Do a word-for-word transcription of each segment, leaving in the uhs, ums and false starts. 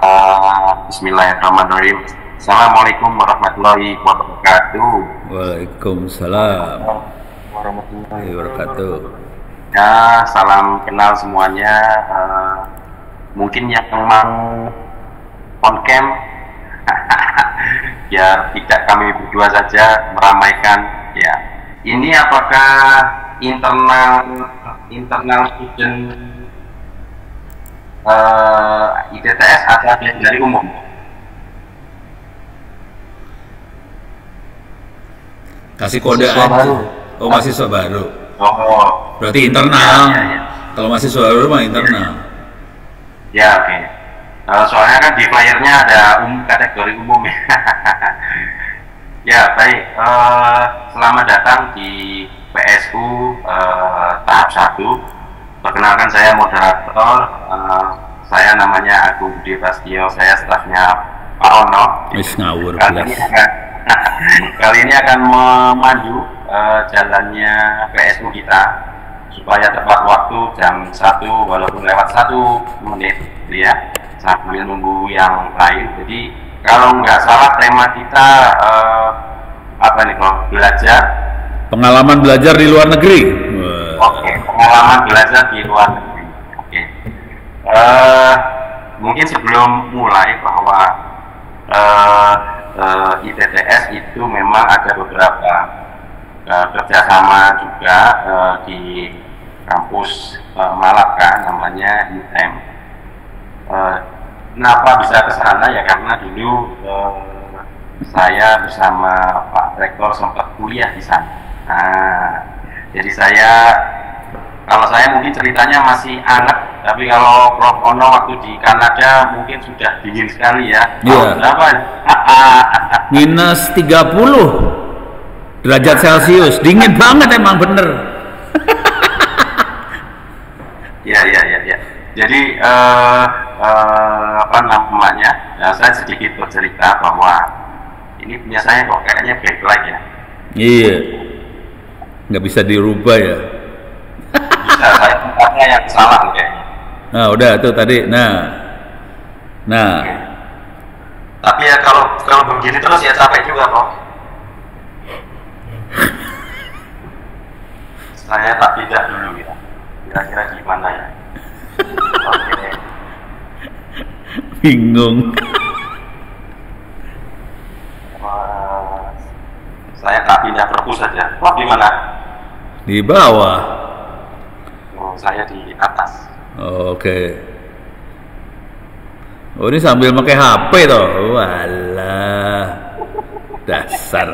Uh, Bismillahirrahmanirrahim. Assalamualaikum warahmatullahi wabarakatuh. Waalaikumsalam Warahmatullahi wabarakatuh. Ya, salam kenal semuanya. Uh, mungkin yang mau on cam, biar tidak kami berdua saja meramaikan. Ya, ini apakah internal internal student uh, I T T S ada dari umum? Kasih kode Mahasiswa aja. baru. Oh, mahasiswa baru. Oh, Berarti internal. Ya, ya, ya. Kalau mahasiswa baru mah internal. ya oke. Uh, soalnya kan di flyernya ada um, kategori umum ya. Ya baik. Uh, selamat datang di P S U uh, tahap satu. Perkenalkan, saya moderator. Uh, saya namanya Agung Budi Pastio. Saya stafnya Pak Ono. Wis ngawur Kali ini belas. akan kali ini akan memandu uh, jalannya P S U kita supaya tepat waktu jam satu walaupun lewat satu menit gitu ya, sambil nunggu yang lain. Jadi kalau nggak salah tema kita uh, apa nih, kalau belajar Pengalaman belajar di luar negeri. Wah. oke pengalaman belajar di luar negeri. Oke. Uh, mungkin sebelum mulai bahwa uh, uh, I T T S itu memang ada beberapa uh, kerjasama juga uh, di kampus uh, Malaka, namanya U M. Uh, kenapa bisa ke sana ya, karena dulu uh, saya bersama Pak Rektor sempat kuliah di sana. Nah, jadi saya, kalau saya mungkin ceritanya masih anak, tapi kalau Prof Ono waktu di Kanada mungkin sudah dingin sekali ya. Iya. Tahun berapa? Minus tiga puluh derajat Celcius. Dingin banget emang bener. Ya, ya, ya, ya. Jadi eh, eh, apa namanya? Ya, saya sedikit bercerita bahwa ini punya saya kok kayaknya backlight ya. Iya. Nggak bisa dirubah ya. Bisa, saya tempatnya yang salah kayaknya. Nah, udah tuh tadi. Nah. Nah. Tapi ya kalau kalau begini terus ya capek juga kok. Saya tak pindah dulu ya. Kira-kira gimana ya? Oke. Bingung. Uh, saya tak pindah perpus saja. Wah, di mana? Di bawah. Oh, saya di atas. Oh, oke. Oh, ini sambil pakai H P toh. Walah. Dasar.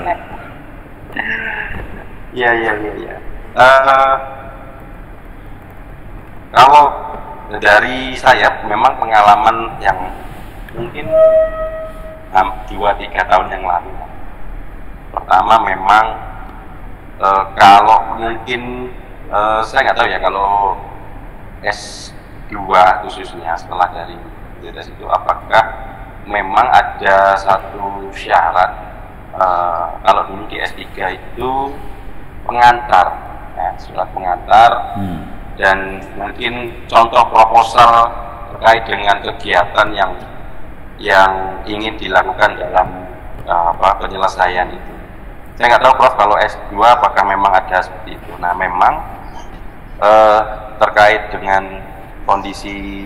Iya, iya, iya, iya. Uh, kalau dari saya memang pengalaman yang mungkin dua tiga tahun yang lalu. Pertama memang uh, kalau mungkin uh, saya nggak tahu ya, kalau S dua khususnya setelah dari tes itu apakah memang ada satu syarat, uh, kalau dulu di S tiga itu pengantar, ya, surat pengantar, Hmm. dan mungkin contoh proposal terkait dengan kegiatan yang yang ingin dilakukan dalam uh, apa penyelesaian itu. Saya nggak tahu Prof kalau S dua apakah memang ada seperti itu. Nah memang uh, terkait dengan kondisi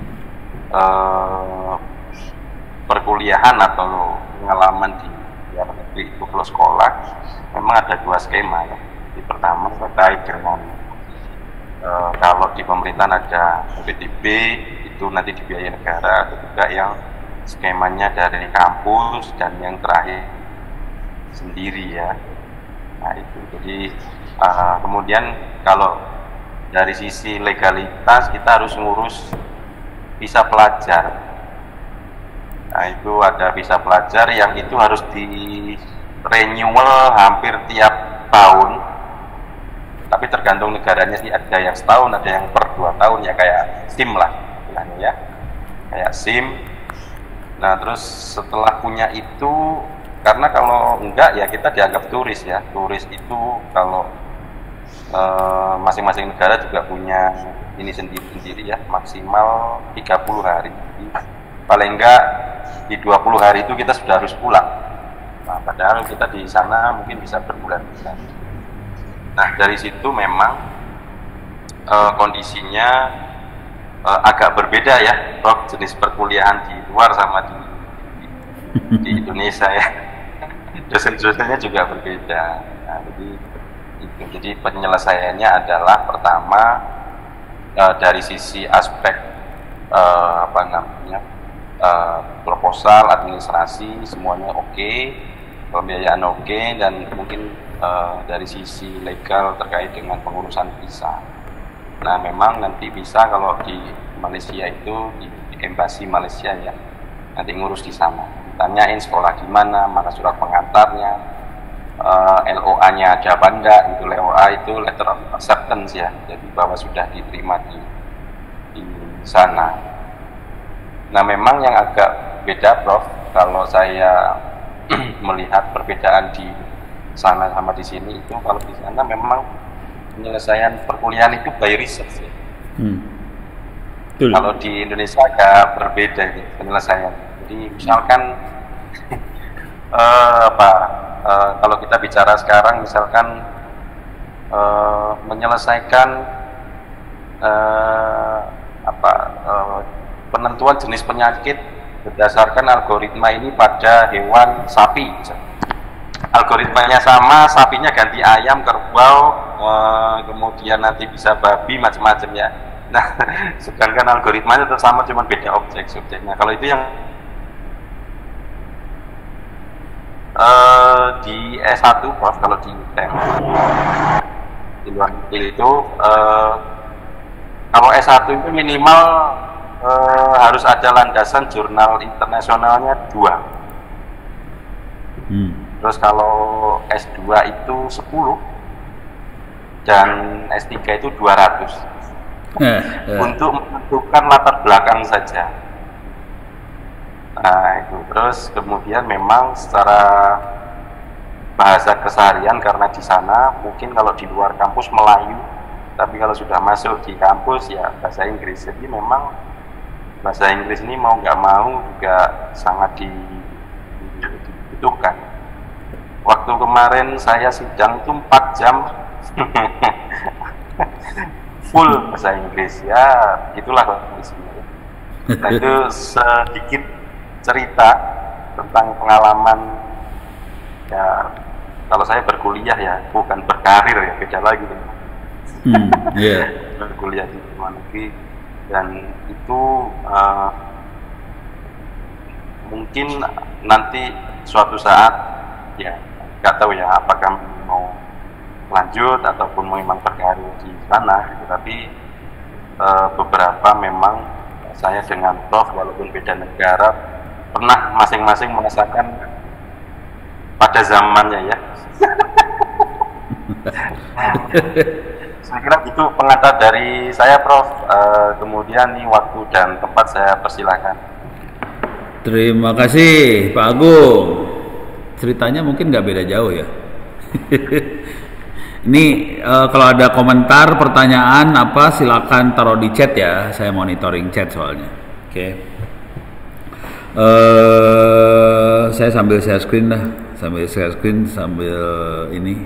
uh, perkuliahan atau pengalaman di luar negeri itu kalau sekolah memang ada dua skema ya. Yang pertama terkait dengan uh, kalau di pemerintahan ada P T B itu nanti dibiayai negara, atau juga yang skemanya dari kampus, dan yang terakhir sendiri ya. Nah itu jadi uh, kemudian kalau dari sisi legalitas kita harus ngurus visa pelajar. Nah itu ada visa pelajar yang itu harus di renewal hampir tiap tahun, tapi tergantung negaranya sih, ada yang setahun, ada yang per dua tahun ya, kayak SIM lah istilahnya ya, kayak SIM. Nah terus setelah punya itu, karena kalau enggak ya kita dianggap turis ya. Turis itu kalau eh, masing-masing negara juga punya ini sendiri-sendiri ya, maksimal tiga puluh hari. paling enggak di dua puluh hari itu kita sudah harus pulang. Nah, padahal kita di sana mungkin bisa berbulan-bulan. Nah, dari situ memang uh, kondisinya uh, agak berbeda ya, Prof, jenis perkuliahan di luar sama di di, di Indonesia ya. Dosen-dosennya juga berbeda. Nah, jadi itu. Jadi penyelesaiannya adalah pertama uh, dari sisi aspek uh, apa namanya uh, proposal, administrasi semuanya oke, okay, pembiayaan oke, okay, dan mungkin uh, dari sisi legal terkait dengan pengurusan visa. Nah, memang nanti bisa kalau di Malaysia itu di, di Embasi Malaysia ya, nanti ngurus di sana. Tanyain sekolah gimana, mana surat pengantarnya, uh, L O A-nya ada apa enggak, itu L O A itu letter of acceptance ya, jadi bahwa sudah diterima di, di sana. Nah, memang yang agak beda, Prof, kalau saya melihat perbedaan di sana sama di sini itu, kalau di sana memang penyelesaian perkuliahan itu by research ya. Hmm. Kalau di Indonesia agak berbeda ini penyelesaian. Jadi misalkan uh, apa uh, kalau kita bicara sekarang misalkan uh, menyelesaikan uh, apa uh, penentuan jenis penyakit berdasarkan algoritma ini pada hewan sapi. Algoritmanya sama, sapinya ganti ayam, kerbau, uh, kemudian nanti bisa babi, macam-macam ya. Nah, sedangkan algoritmanya tetap sama, cuma beda objek subjeknya. Kalau itu yang Uh, di S satu, Prof, kalau di U T M di luar negeri itu uh, kalau S satu itu minimal uh, harus ada landasan jurnal internasionalnya dua. hmm. Terus kalau S dua itu sepuluh dan S tiga itu dua ratus eh, eh. untuk menentukan latar belakang saja. Nah, itu terus kemudian memang secara bahasa keseharian karena di sana mungkin kalau di luar kampus Melayu, tapi kalau sudah masuk di kampus ya bahasa Inggris. Jadi memang bahasa Inggris ini mau nggak mau juga sangat dibutuhkan. Waktu kemarin saya sidang itu empat jam full bahasa Inggris ya, itulah kondisinya. Nah, itu sedikit cerita tentang pengalaman ya, kalau saya berkuliah ya, bukan berkarir ya, beda lagi. hmm, yeah. Berkuliah di luar negeri, dan itu uh, mungkin nanti suatu saat ya nggak tahu ya apakah mau lanjut ataupun memang berkarir di sana gitu. Tapi uh, beberapa memang saya dengan Prof walaupun beda negara pernah masing-masing merasakan pada zamannya ya. Saya kira itu pengantar dari saya, Prof. Uh, kemudian nih waktu dan tempat saya persilahkan. Terima kasih Pak Agung. Ceritanya mungkin nggak beda jauh ya. Ini uh, kalau ada komentar, pertanyaan apa silakan taruh di chat ya. Saya monitoring chat soalnya. Oke. Okay. Uh, saya sambil share screen dah, sambil share screen sambil ini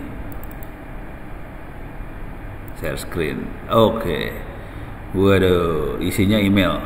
share screen. Oke, okay. Waduh, isinya email.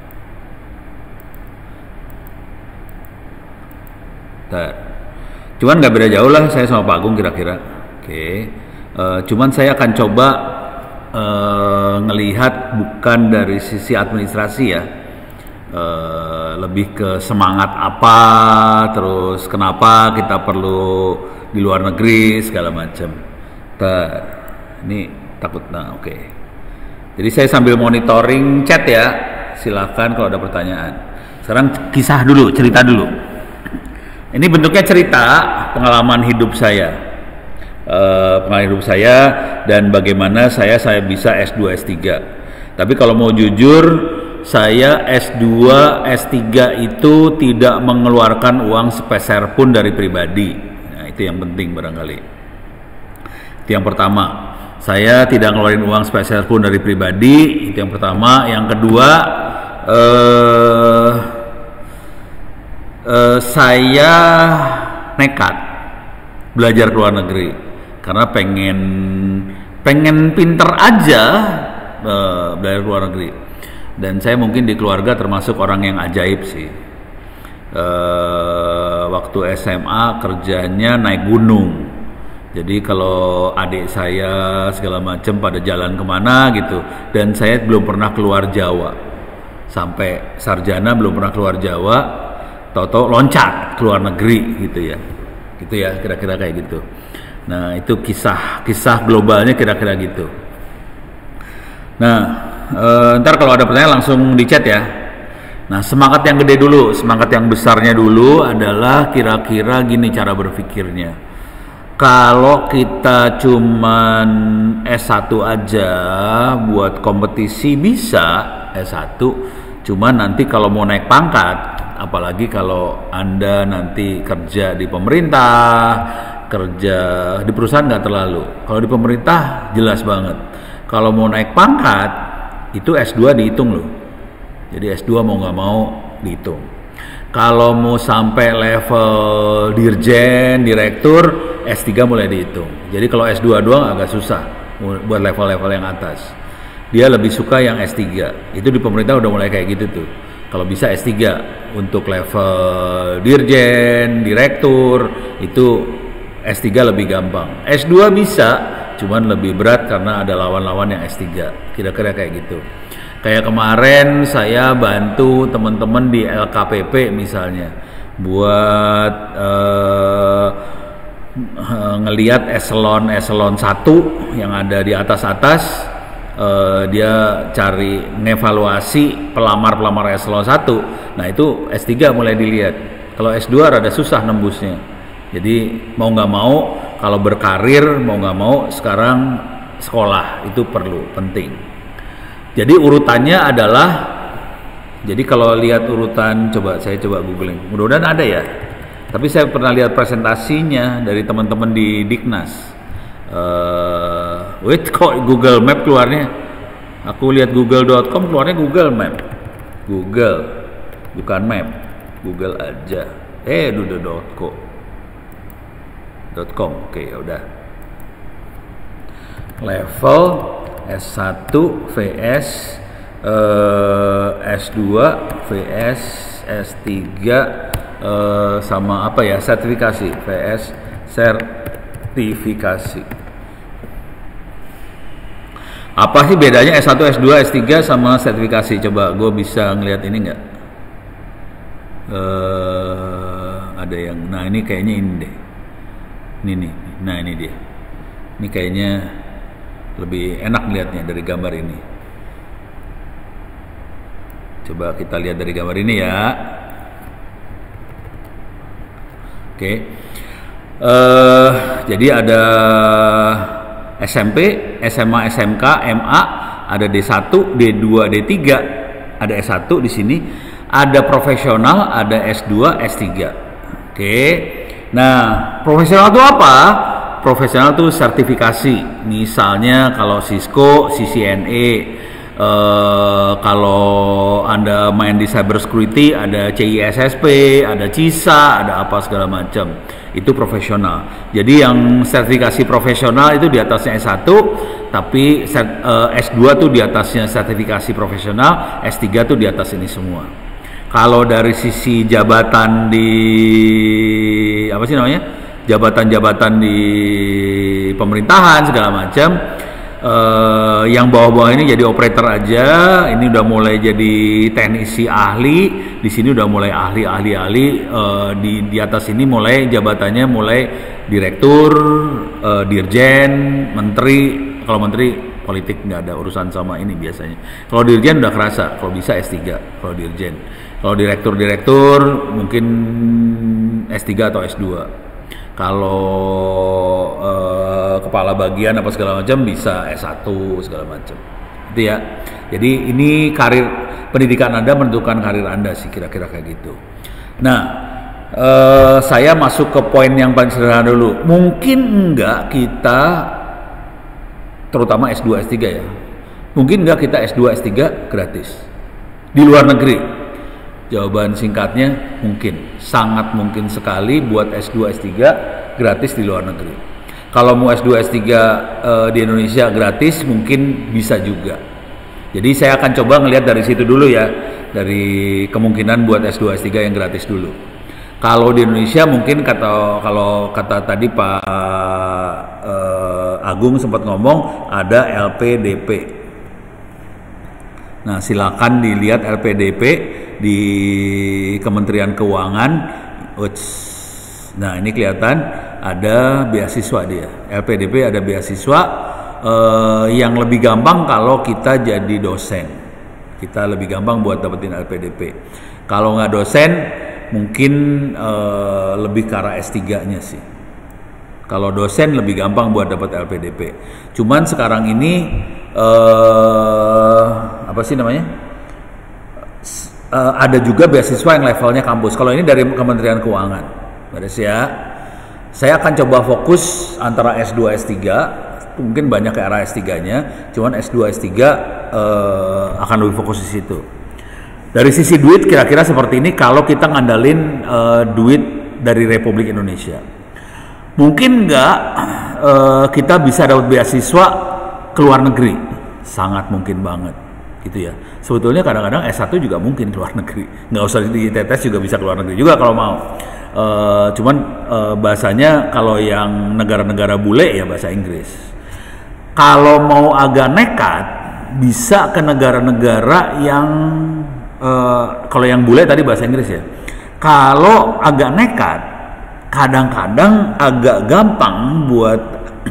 Bentar. Cuman nggak beda jauh lah saya sama Pak Agung kira-kira. Oke, okay. uh, cuman saya akan coba uh, ngelihat bukan dari sisi administrasi ya. Uh, lebih ke semangat apa, terus kenapa kita perlu di luar negeri segala macam. Ini takut, nah oke. Okay. Jadi saya sambil monitoring chat ya, silakan kalau ada pertanyaan. Sekarang kisah dulu, cerita dulu. Ini bentuknya cerita pengalaman hidup saya, uh, pengalaman hidup saya dan bagaimana saya saya bisa S dua S tiga. Tapi kalau mau jujur, saya S dua, S tiga itu tidak mengeluarkan uang sepeser pun dari pribadi. Nah, itu yang penting barangkali. Itu yang pertama. Saya tidak ngeluarin uang sepeser pun dari pribadi. Itu yang pertama. Yang kedua, eh, uh, saya nekat belajar ke luar negeri karena pengen pengen pinter aja uh, belajar ke luar negeri. Dan saya mungkin di keluarga termasuk orang yang ajaib sih. Uh, waktu S M A kerjanya naik gunung. Jadi kalau adik saya segala macam pada jalan kemana gitu, dan saya belum pernah keluar Jawa, sampai sarjana belum pernah keluar Jawa, tau-tau loncat keluar negeri gitu ya, gitu ya kira-kira kayak gitu. Nah itu kisah-kisah globalnya kira-kira gitu. Nah e, ntar kalau ada pertanyaan langsung di chat ya. Nah semangat yang gede dulu, semangat yang besarnya dulu adalah kira-kira gini cara berpikirnya. Kalau kita cuman S satu aja buat kompetisi bisa S satu, cuman nanti kalau mau naik pangkat, apalagi kalau Anda nanti kerja di pemerintah, kerja di perusahaan nggak terlalu. Kalau di pemerintah jelas banget. Kalau mau naik pangkat, itu S dua dihitung loh. Jadi S dua mau nggak mau dihitung. Kalau mau sampai level dirjen, direktur, S tiga mulai dihitung. Jadi kalau S dua doang agak susah buat level-level yang atas. Dia lebih suka yang S tiga. Itu di pemerintah udah mulai kayak gitu tuh. Kalau bisa S tiga untuk level dirjen, direktur, itu S tiga lebih gampang. S dua bisa, cuman lebih berat karena ada lawan-lawan yang S tiga. Kira-kira kayak gitu. Kayak kemarin saya bantu teman-teman di L K P P misalnya buat uh, ngelihat eselon eselon satu yang ada di atas-atas, uh, dia cari ngevaluasi pelamar-pelamar eselon satu. Nah itu S tiga mulai dilihat. Kalau S dua rada susah nembusnya. Jadi mau nggak mau kalau berkarir mau nggak mau sekarang sekolah itu perlu, penting. Jadi urutannya adalah, jadi kalau lihat urutan, coba saya coba googling, mudah-mudahan ada ya. Tapi saya pernah lihat presentasinya dari teman-teman di Diknas. Uh, wait kok Google Map keluarnya? Aku lihat google dot com keluarnya Google Map. Google, bukan Map. Google aja. Eh, duda dot co. .com, oke okay, ya udah. Level S satu vs uh, S dua vs S tiga uh, sama apa ya, sertifikasi vs sertifikasi. Apa sih bedanya S satu, S dua, S tiga sama sertifikasi? Coba gue bisa ngelihat ini nggak? Uh, ada yang, nah ini kayaknya ini deh. Ini nih, nah ini dia. Ini kayaknya lebih enak lihatnya dari gambar ini. Coba kita lihat dari gambar ini ya. Oke. Uh, jadi ada S M P, S M A, S M K, M A, ada D satu, D dua, D tiga, ada S satu di sini, ada profesional, ada S dua, S tiga. Oke. Nah, profesional itu apa? Profesional itu sertifikasi. Misalnya kalau Cisco, C C N A, eh, kalau Anda main di cyber security ada C I S S P, ada CISA, ada apa segala macam. Itu profesional. Jadi yang sertifikasi profesional itu di atasnya S satu, tapi eh, S dua tuh di atasnya sertifikasi profesional, S tiga tuh di atas ini semua. Kalau dari sisi jabatan di apa sih namanya? Jabatan-jabatan di pemerintahan segala macam, eh, yang bawah-bawah ini jadi operator aja, ini udah mulai jadi teknisi ahli, di sini udah mulai ahli ahli ahli, eh, di di atas ini mulai jabatannya mulai direktur, eh, dirjen, menteri. Kalau menteri politik nggak ada urusan sama ini biasanya. Kalau dirjen udah kerasa, kalau bisa S tiga kalau dirjen. Kalau direktur-direktur mungkin S tiga atau S dua. Kalau eh, kepala bagian apa segala macam bisa S satu segala macam. Itu ya. Jadi ini karir pendidikan Anda menentukan karir Anda sih, kira-kira kayak gitu. Nah, eh, saya masuk ke poin yang paling sederhana dulu. Mungkin enggak kita, terutama S dua, S tiga ya. Mungkin enggak kita S dua, S tiga gratis di luar negeri. Jawaban singkatnya mungkin, sangat mungkin sekali buat S dua S tiga gratis di luar negeri. Kalau mau S dua S tiga uh, di Indonesia gratis mungkin bisa juga. Jadi saya akan coba ngelihat dari situ dulu ya, dari kemungkinan buat S dua S tiga yang gratis dulu. Kalau di Indonesia mungkin kata kalau kata tadi Pak uh, Agung sempat ngomong ada L P D P. Nah, silakan dilihat L P D P di Kementerian Keuangan. Uts. Nah, ini kelihatan ada beasiswa dia. L P D P ada beasiswa eh, yang lebih gampang kalau kita jadi dosen. Kita lebih gampang buat dapetin L P D P. Kalau nggak dosen, mungkin eh, lebih ke arah S tiga-nya sih. Kalau dosen lebih gampang buat dapat L P D P. Cuman sekarang ini eh, apa sih namanya? Uh, ada juga beasiswa yang levelnya kampus. Kalau ini dari Kementerian Keuangan, beres ya. Saya akan coba fokus antara S dua S tiga, mungkin banyak ke arah S tiga-nya, cuman S dua S tiga uh, akan lebih fokus di situ. Dari sisi duit kira-kira seperti ini kalau kita ngandalin uh, duit dari Republik Indonesia. Mungkin nggak uh, kita bisa dapat beasiswa ke luar negeri, sangat mungkin banget. Gitu ya. Sebetulnya kadang-kadang S satu juga mungkin keluar negeri, nggak usah ditetes juga bisa keluar negeri juga kalau mau. E, cuman e, bahasanya kalau yang negara-negara bule ya bahasa Inggris. Kalau mau agak nekat bisa ke negara-negara yang e, kalau yang bule tadi bahasa Inggris ya. Kalau agak nekat kadang-kadang agak gampang buat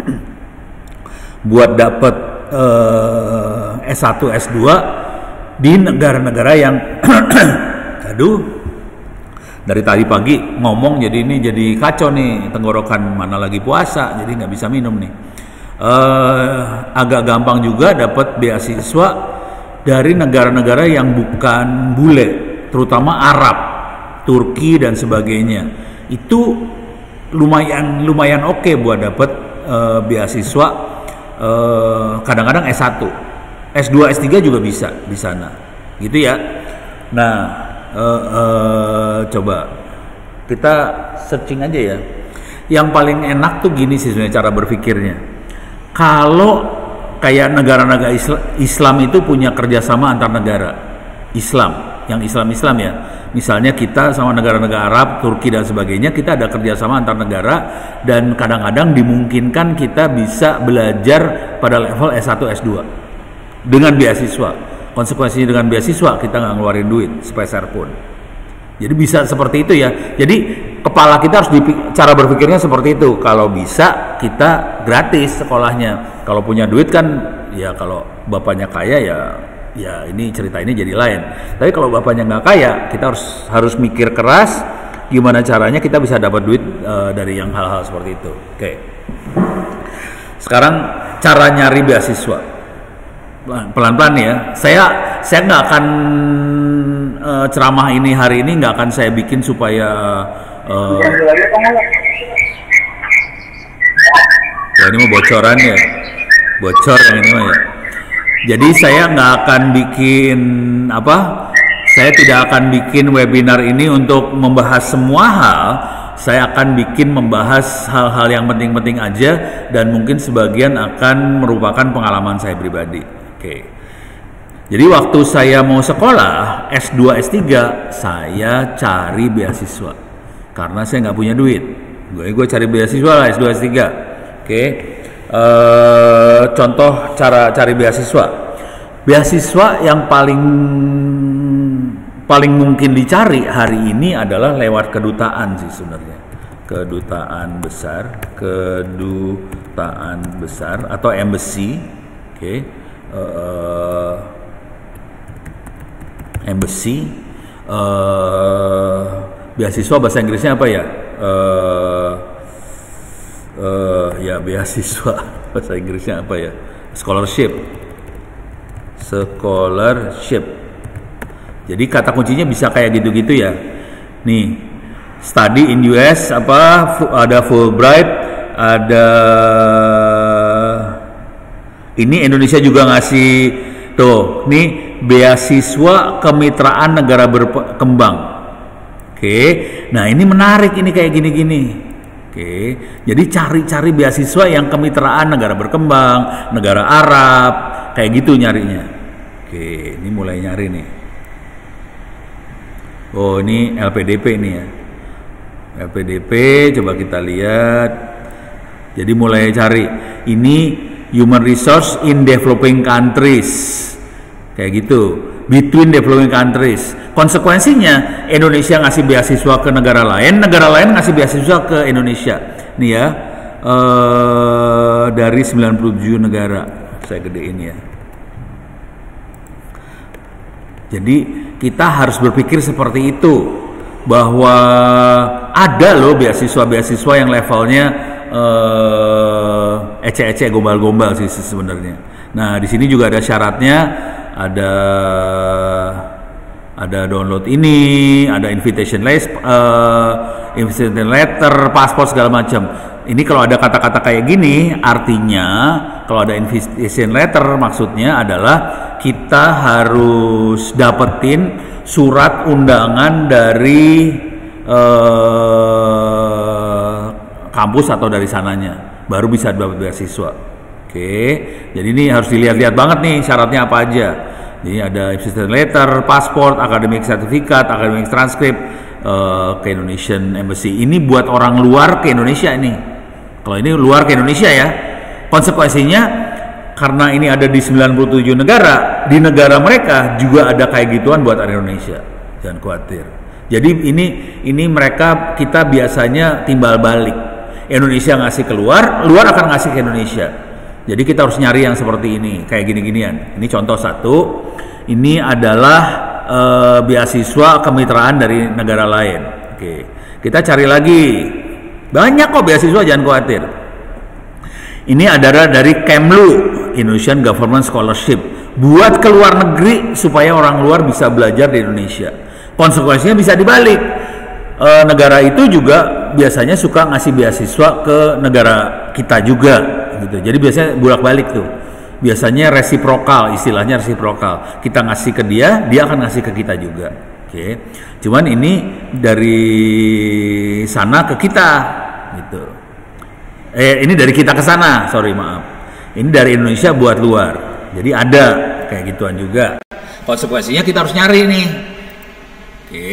buat dapet Uh, S satu S dua di negara-negara yang aduh dari tadi pagi ngomong jadi ini jadi kacau nih tenggorokan, mana lagi puasa jadi nggak bisa minum nih. Uh, agak gampang juga dapat beasiswa dari negara-negara yang bukan bule, terutama Arab, Turki dan sebagainya. Itu lumayan lumayan oke okay buat dapat uh, beasiswa. Uh, kadang-kadang S satu, S dua S tiga juga bisa di sana, gitu ya. Nah, uh, uh, coba kita searching aja ya. Yang paling enak tuh gini sih sebenarnya cara berpikirnya. Kalau kayak negara-negara Islam itu punya kerjasama antar negara Islam, yang Islam-Islam ya. Misalnya kita sama negara-negara Arab, Turki dan sebagainya, kita ada kerjasama antar negara dan kadang-kadang dimungkinkan kita bisa belajar pada level S satu S dua dengan beasiswa. Konsekuensinya dengan beasiswa kita nggak ngeluarin duit sepeser pun. Jadi bisa seperti itu ya. Jadi kepala kita harus dipik- cara berpikirnya seperti itu. Kalau bisa kita gratis sekolahnya. Kalau punya duit kan ya, kalau bapaknya kaya ya ya ini cerita ini jadi lain. Tapi kalau bapaknya nggak kaya, kita harus harus mikir keras gimana caranya kita bisa dapat duit uh, dari yang hal-hal seperti itu. Oke. Sekarang cara nyari beasiswa. Pelan-pelan ya. Saya saya nggak akan uh, ceramah ini hari ini nggak akan saya bikin supaya uh, ya ini mau bocoran ya. Bocor yang ini mah ya. Jadi saya nggak akan bikin apa, saya tidak akan bikin webinar ini untuk membahas semua hal. Saya akan bikin membahas hal-hal yang penting-penting aja dan mungkin sebagian akan merupakan pengalaman saya pribadi. Oke. Jadi waktu saya mau sekolah S dua S tiga saya cari beasiswa karena saya nggak punya duit. Gue gue cari beasiswa lah S dua S tiga. Oke. Uh, contoh cara cari beasiswa. Beasiswa yang paling paling mungkin dicari hari ini adalah lewat kedutaan sih sebenarnya. Kedutaan besar, kedutaan besar atau embassy. Oke. Okay. Uh, embassy. Uh, beasiswa bahasa Inggrisnya apa ya? Uh, Uh, ya beasiswa bahasa Inggrisnya apa ya, scholarship scholarship jadi kata kuncinya bisa kayak gitu-gitu ya. Nih, study in U S apa, ada Fulbright, ada ini Indonesia juga ngasih tuh nih beasiswa kemitraan negara berkembang. Oke, nah ini menarik ini kayak gini-gini. Oke, jadi cari-cari beasiswa yang kemitraan negara berkembang, negara Arab, kayak gitu nyarinya. Oke, ini mulai nyari nih. Oh, ini L P D P nih ya. L P D P, coba kita lihat. Jadi mulai cari. Ini Human Resource in Developing Countries. Kayak gitu. Between developing countries. Konsekuensinya Indonesia ngasih beasiswa ke negara lain, negara lain ngasih beasiswa ke Indonesia. Nih ya, eh, dari sembilan puluh tujuh negara. Saya gedein ya. Jadi kita harus berpikir seperti itu, bahwa ada loh beasiswa-beasiswa yang levelnya eh, ece-ece, gombal-gombal sih sebenarnya. Nah di sini juga ada syaratnya. Ada ada download ini, ada invitation letter, uh, invitation letter, paspor segala macam. Ini kalau ada kata-kata kayak gini, artinya kalau ada invitation letter maksudnya adalah kita harus dapetin surat undangan dari uh, kampus atau dari sananya, baru bisa dapat beasiswa. Oke, jadi ini harus dilihat-lihat banget nih syaratnya apa aja. Jadi ada invitation letter, pasport, academic certificate, academic transcript uh, ke Indonesian Embassy. Ini buat orang luar ke Indonesia ini. Kalau ini luar ke Indonesia ya, konsekuensinya karena ini ada di sembilan puluh tujuh negara, di negara mereka juga ada kayak gituan buat orang Indonesia. Jangan khawatir. Jadi ini ini mereka kita biasanya timbal balik. Indonesia ngasih keluar, luar akan ngasih ke Indonesia. Jadi kita harus nyari yang seperti ini, kayak gini-ginian. Ini contoh satu. Ini adalah e, beasiswa kemitraan dari negara lain. Oke, kita cari lagi. Banyak kok beasiswa, jangan khawatir. Ini adalah dari Kemlu, Indonesian Government Scholarship, buat ke luar negeri supaya orang luar bisa belajar di Indonesia. Konsekuensinya bisa dibalik. E, negara itu juga biasanya suka ngasih beasiswa ke negara kita juga. Gitu. Jadi biasanya bolak-balik tuh. Biasanya resiprokal, istilahnya resiprokal. Kita ngasih ke dia, dia akan ngasih ke kita juga. Oke. Cuman ini dari sana ke kita, gitu. Eh, ini dari kita ke sana, sorry maaf. Ini dari Indonesia buat luar. Jadi ada kayak gituan juga. Konsekuensinya kita harus nyari nih. Oke.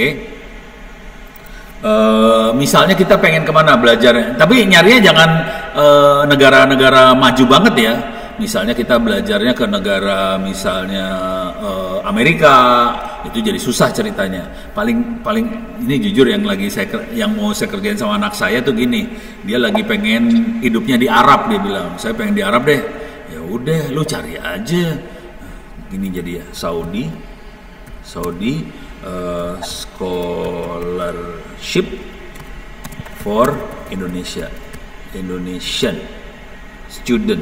Uh, misalnya kita pengen kemana belajar, tapi nyarinya jangan uh, negara-negara maju banget ya. Misalnya kita belajarnya ke negara misalnya uh, Amerika, itu jadi susah ceritanya. Paling paling ini jujur yang lagi saya yang mau saya kerjain sama anak saya tuh gini, dia lagi pengen hidupnya di Arab, dia bilang saya pengen di Arab deh. Ya udah, lu cari aja. Gini jadi ya, Saudi, Saudi. Uh, scholarship for Indonesia, Indonesian student.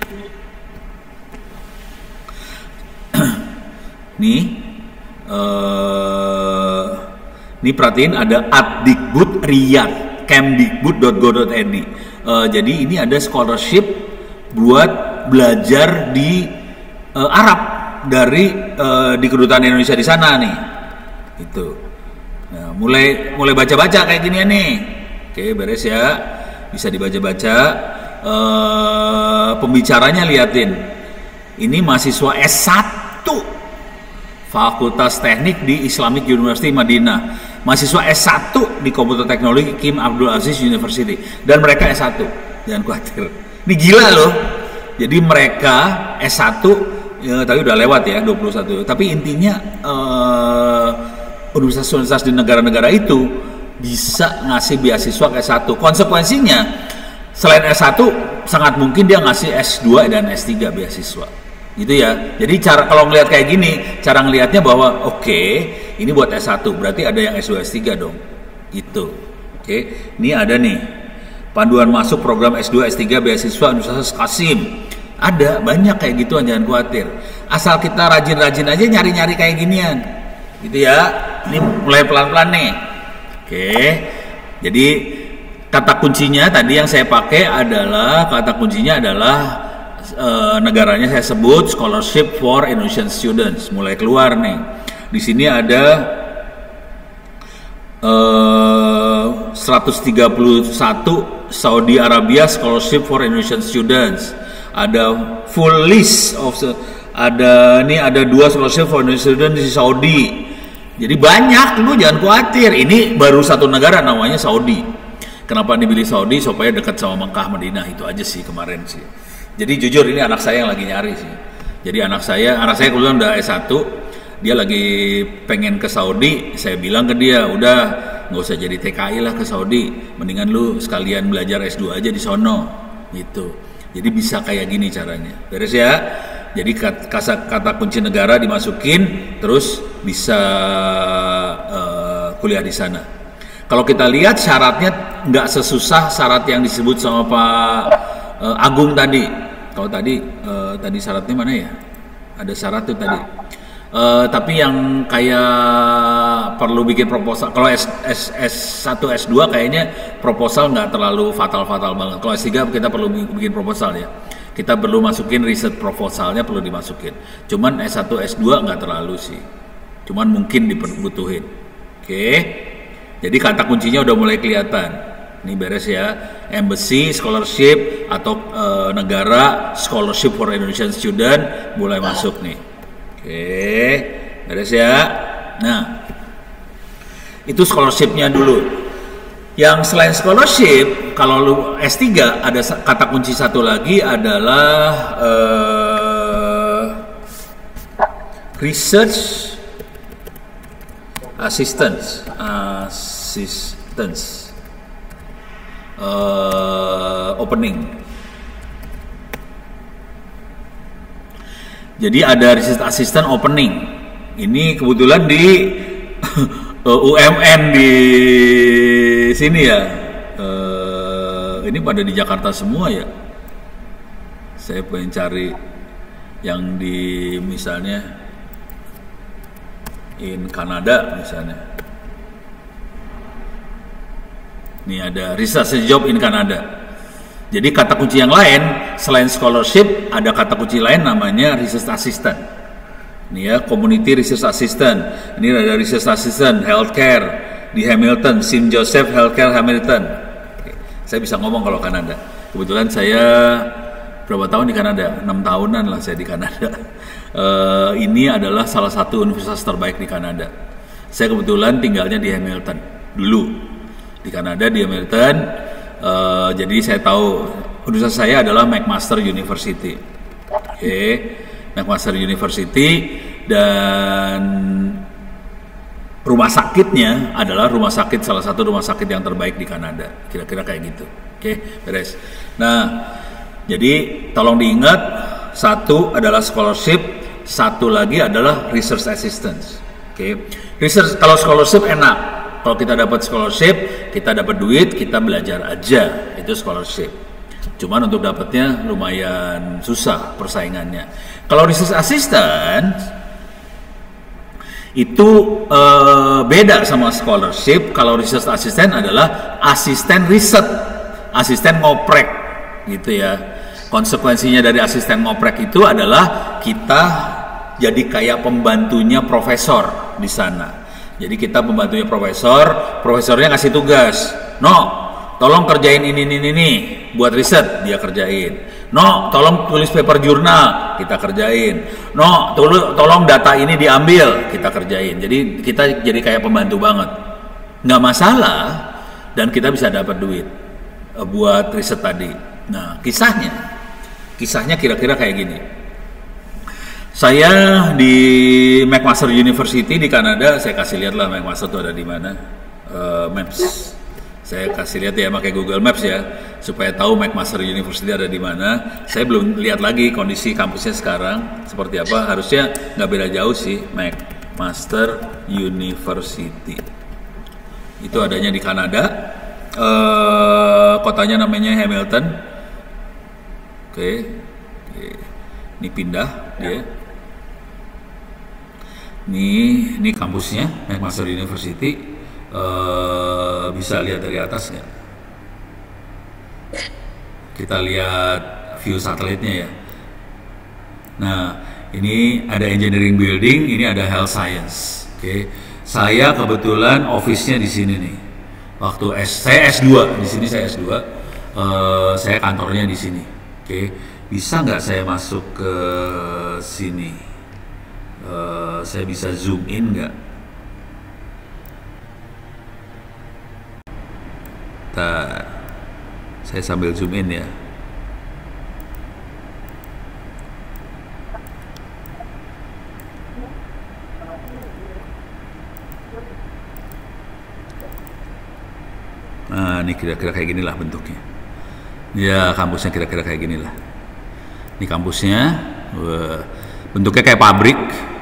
Nih, uh, nih perhatiin ada Adikbud Riyadh, kemdikbud dot go dot i d. Uh, jadi ini ada scholarship buat belajar di uh, Arab dari uh, di kedutaan Indonesia di sana nih. Itu nah, mulai mulai baca-baca kayak gini nih. Oke, beres ya, bisa dibaca-baca. E, pembicaranya liatin, ini mahasiswa S satu Fakultas Teknik di Islamic University Madinah, mahasiswa S satu di Komputer Teknologi King Abdul Aziz University, dan mereka S satu, jangan khawatir. Ini gila loh. Jadi mereka S satu ya, tapi udah lewat ya dua puluh satu, tapi intinya eh, universitas-universitas di negara-negara itu bisa ngasih beasiswa ke S satu. Konsekuensinya selain S satu sangat mungkin dia ngasih S dua dan S tiga beasiswa. Gitu ya. Jadi cara kalau ngelihat kayak gini, cara ngelihatnya bahwa oke, okay, ini buat S satu, berarti ada yang S dua S tiga dong. Gitu. Oke. Okay. Ini ada nih. Panduan masuk program S dua S tiga beasiswa Universitas Qasim. Ada banyak kayak gituan, jangan khawatir. Asal kita rajin-rajin aja nyari-nyari kayak ginian. Gitu ya. Ini mulai pelan-pelan nih. Oke. Jadi kata kuncinya tadi yang saya pakai adalah kata kuncinya adalah uh, negaranya saya sebut Scholarship for Indonesian Students, mulai keluar nih. Di sini ada uh, seratus tiga puluh satu Saudi Arabia Scholarship for Indonesian Students. Ada full list of ada ini ada dua scholarship for Indonesian students di Saudi. Jadi banyak, lu jangan khawatir. Ini baru satu negara namanya Saudi. Kenapa dipilih Saudi? Supaya dekat sama Mekah, Madinah, itu aja sih kemarin sih. Jadi jujur ini anak saya yang lagi nyari sih. Jadi anak saya, anak saya kebetulan udah S satu, dia lagi pengen ke Saudi. Saya bilang ke dia, udah nggak usah jadi T K I lah ke Saudi, mendingan lu sekalian belajar S dua aja di sono, gitu. Jadi bisa kayak gini caranya, beres ya. Jadi kata, kata kunci negara dimasukin, terus bisa uh, kuliah di sana. Kalau kita lihat syaratnya nggak sesusah syarat yang disebut sama Pak uh, Agung tadi. Kalau tadi uh, tadi syaratnya mana ya? Ada syarat tuh tadi. Uh, tapi yang kayak perlu bikin proposal. Kalau S, S, S satu, S dua kayaknya proposal nggak terlalu fatal-fatal banget. Kalau S tiga kita perlu bikin proposal ya. Kita perlu masukin riset proposalnya, perlu dimasukin. Cuman S satu, S dua nggak terlalu sih. Cuman mungkin dibutuhin. Oke. Jadi kata kuncinya udah mulai kelihatan. Ini beres ya. Embassy, scholarship, atau uh, negara, scholarship for Indonesian student mulai masuk nih. Oke, beres ya. Nah, itu scholarshipnya dulu. Yang selain scholarship, kalau lu S tiga ada kata kunci satu lagi adalah uh, research assistance, assistance uh, opening. Jadi ada research assistant opening. Ini kebetulan di U M N di sini ya. Uh, ini pada di Jakarta semua ya. Saya pengen cari yang di misalnya in Kanada misalnya. Ini ada research job in Kanada. Jadi kata kunci yang lain selain scholarship ada kata kunci lain namanya research assistant. Ini ya, community research assistant. Ini ada research assistant healthcare di Hamilton, Saint Joseph Healthcare Hamilton. Oke. Saya bisa ngomong kalau Kanada. Kebetulan saya berapa tahun di Kanada? enam tahunan lah saya di Kanada. Uh, ini adalah salah satu universitas terbaik di Kanada. Saya kebetulan tinggalnya di Hamilton dulu. Di Kanada di Hamilton. Uh, jadi saya tahu universitas saya adalah McMaster University. Oke, okay. McMaster University, dan rumah sakitnya adalah rumah sakit salah satu rumah sakit yang terbaik di Kanada. Kira-kira kayak gitu. Oke, okay, beres. Nah, jadi tolong diingat, satu adalah scholarship, satu lagi adalah research assistance. Oke, okay. Research kalau scholarship enak. Kalau kita dapat scholarship, kita dapat duit, kita belajar aja, itu scholarship. Cuman untuk dapatnya lumayan susah persaingannya. Kalau research assistant itu uh, beda sama scholarship. Kalau research assistant adalah asisten riset, asisten ngoprek, gitu ya. Konsekuensinya dari asisten ngoprek itu adalah kita jadi kayak pembantunya profesor di sana. Jadi kita pembantunya profesor, profesornya ngasih tugas, no, tolong kerjain ini, ini, ini, buat riset, dia kerjain. No, tolong tulis paper jurnal, kita kerjain. No, tol tolong data ini diambil, kita kerjain. Jadi kita jadi kayak pembantu banget. Nggak masalah, dan kita bisa dapat duit uh, buat riset tadi. Nah, kisahnya, kisahnya kira-kira kayak gini. Saya di McMaster University di Kanada, saya kasih lihat lah McMaster itu ada di mana, uh, Maps. Saya kasih lihat ya pakai Google Maps ya, supaya tahu McMaster University ada di mana. Saya belum lihat lagi kondisi kampusnya sekarang seperti apa. Harusnya nggak beda jauh sih, McMaster University. Itu adanya di Kanada, uh, kotanya namanya Hamilton. Oke, okay. Okay. Ini pindah dia. Ini, ini kampusnya McMaster University, uh, bisa lihat dari atas nggak? Kita lihat view satelitnya ya. Nah, ini ada engineering building, ini ada health science. Oke, okay. Saya kebetulan office-nya di sini nih. Waktu S, saya S dua di sini, saya S dua. Uh, saya kantornya di sini. Oke, okay. Bisa nggak saya masuk ke sini? Uh, saya bisa zoom in nggak? Bentar, saya sambil zoom in ya. Nah, ini kira-kira kayak gini lah bentuknya. Ya, kampusnya kira-kira kayak gini lah. Ini kampusnya, wah, bentuknya kayak pabrik.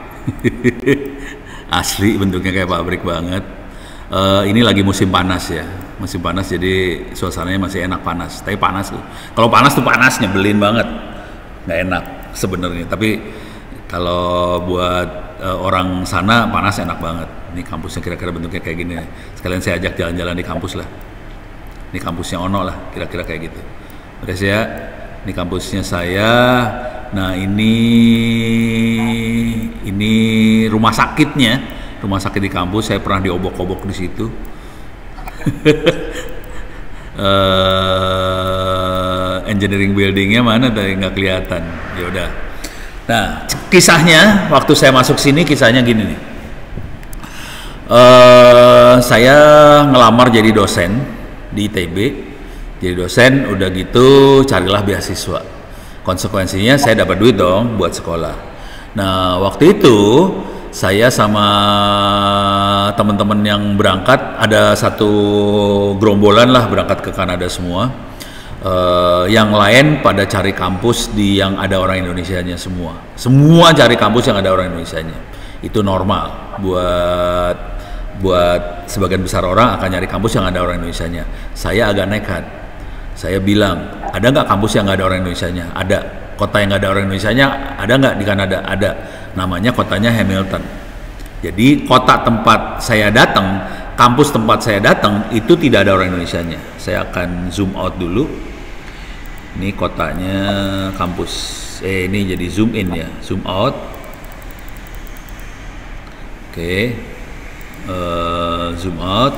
Asli bentuknya kayak pabrik banget. Uh, ini lagi musim panas ya, musim panas jadi suasananya masih enak panas. Tapi panas tuh, kalau panas tuh panas nyebelin banget, nggak enak sebenarnya. Tapi kalau buat uh, orang sana panas enak banget. Ini kampusnya kira-kira bentuknya kayak gini. Sekalian saya ajak jalan-jalan di kampus lah. Ini kampusnya Ono lah, kira-kira kayak gitu. Oke ya, ini kampusnya saya. Nah ini ini rumah sakitnya, rumah sakit di kampus. Saya pernah diobok-obok di situ. uh, engineering buildingnya mana tadi nggak kelihatan. Ya udah. Nah kisahnya waktu saya masuk sini kisahnya gini nih. Uh, saya ngelamar jadi dosen di I T B, jadi dosen, udah gitu carilah beasiswa. Konsekuensinya saya dapat duit dong buat sekolah. Nah waktu itu saya sama teman-teman yang berangkat, ada satu gerombolan lah berangkat ke Kanada semua. Uh, yang lain pada cari kampus di yang ada orang Indonesianya semua. Semua cari kampus yang ada orang Indonesianya. Itu normal buat buat sebagian besar orang akan nyari kampus yang ada orang Indonesianya. Saya agak nekat. Saya bilang, ada nggak kampus yang nggak ada orang Indonesianya? Ada. Kota yang nggak ada orang Indonesianya ada nggak di Kanada? Ada. Namanya kotanya Hamilton. Jadi kota tempat saya datang, kampus tempat saya datang itu tidak ada orang Indonesianya. Saya akan zoom out dulu. Ini kotanya kampus. Eh ini jadi zoom in ya, zoom out. Oke. Okay. Uh, zoom out.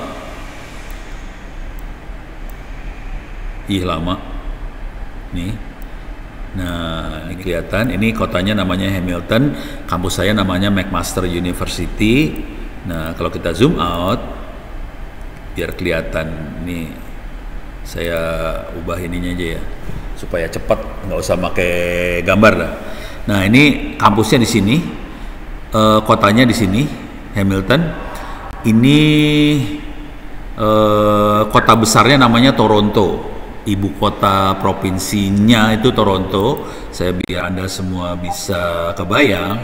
Ih lama nih. Nah ini kelihatan, ini kotanya namanya Hamilton, kampus saya namanya McMaster University. Nah kalau kita zoom out biar kelihatan, nih saya ubah ininya aja ya supaya cepat, nggak usah pakai gambar dah. Nah ini kampusnya di sini, uh, kotanya di sini Hamilton. Ini eh, kota besarnya namanya Toronto, ibu kota provinsinya itu Toronto. Saya biar Anda semua bisa kebayang.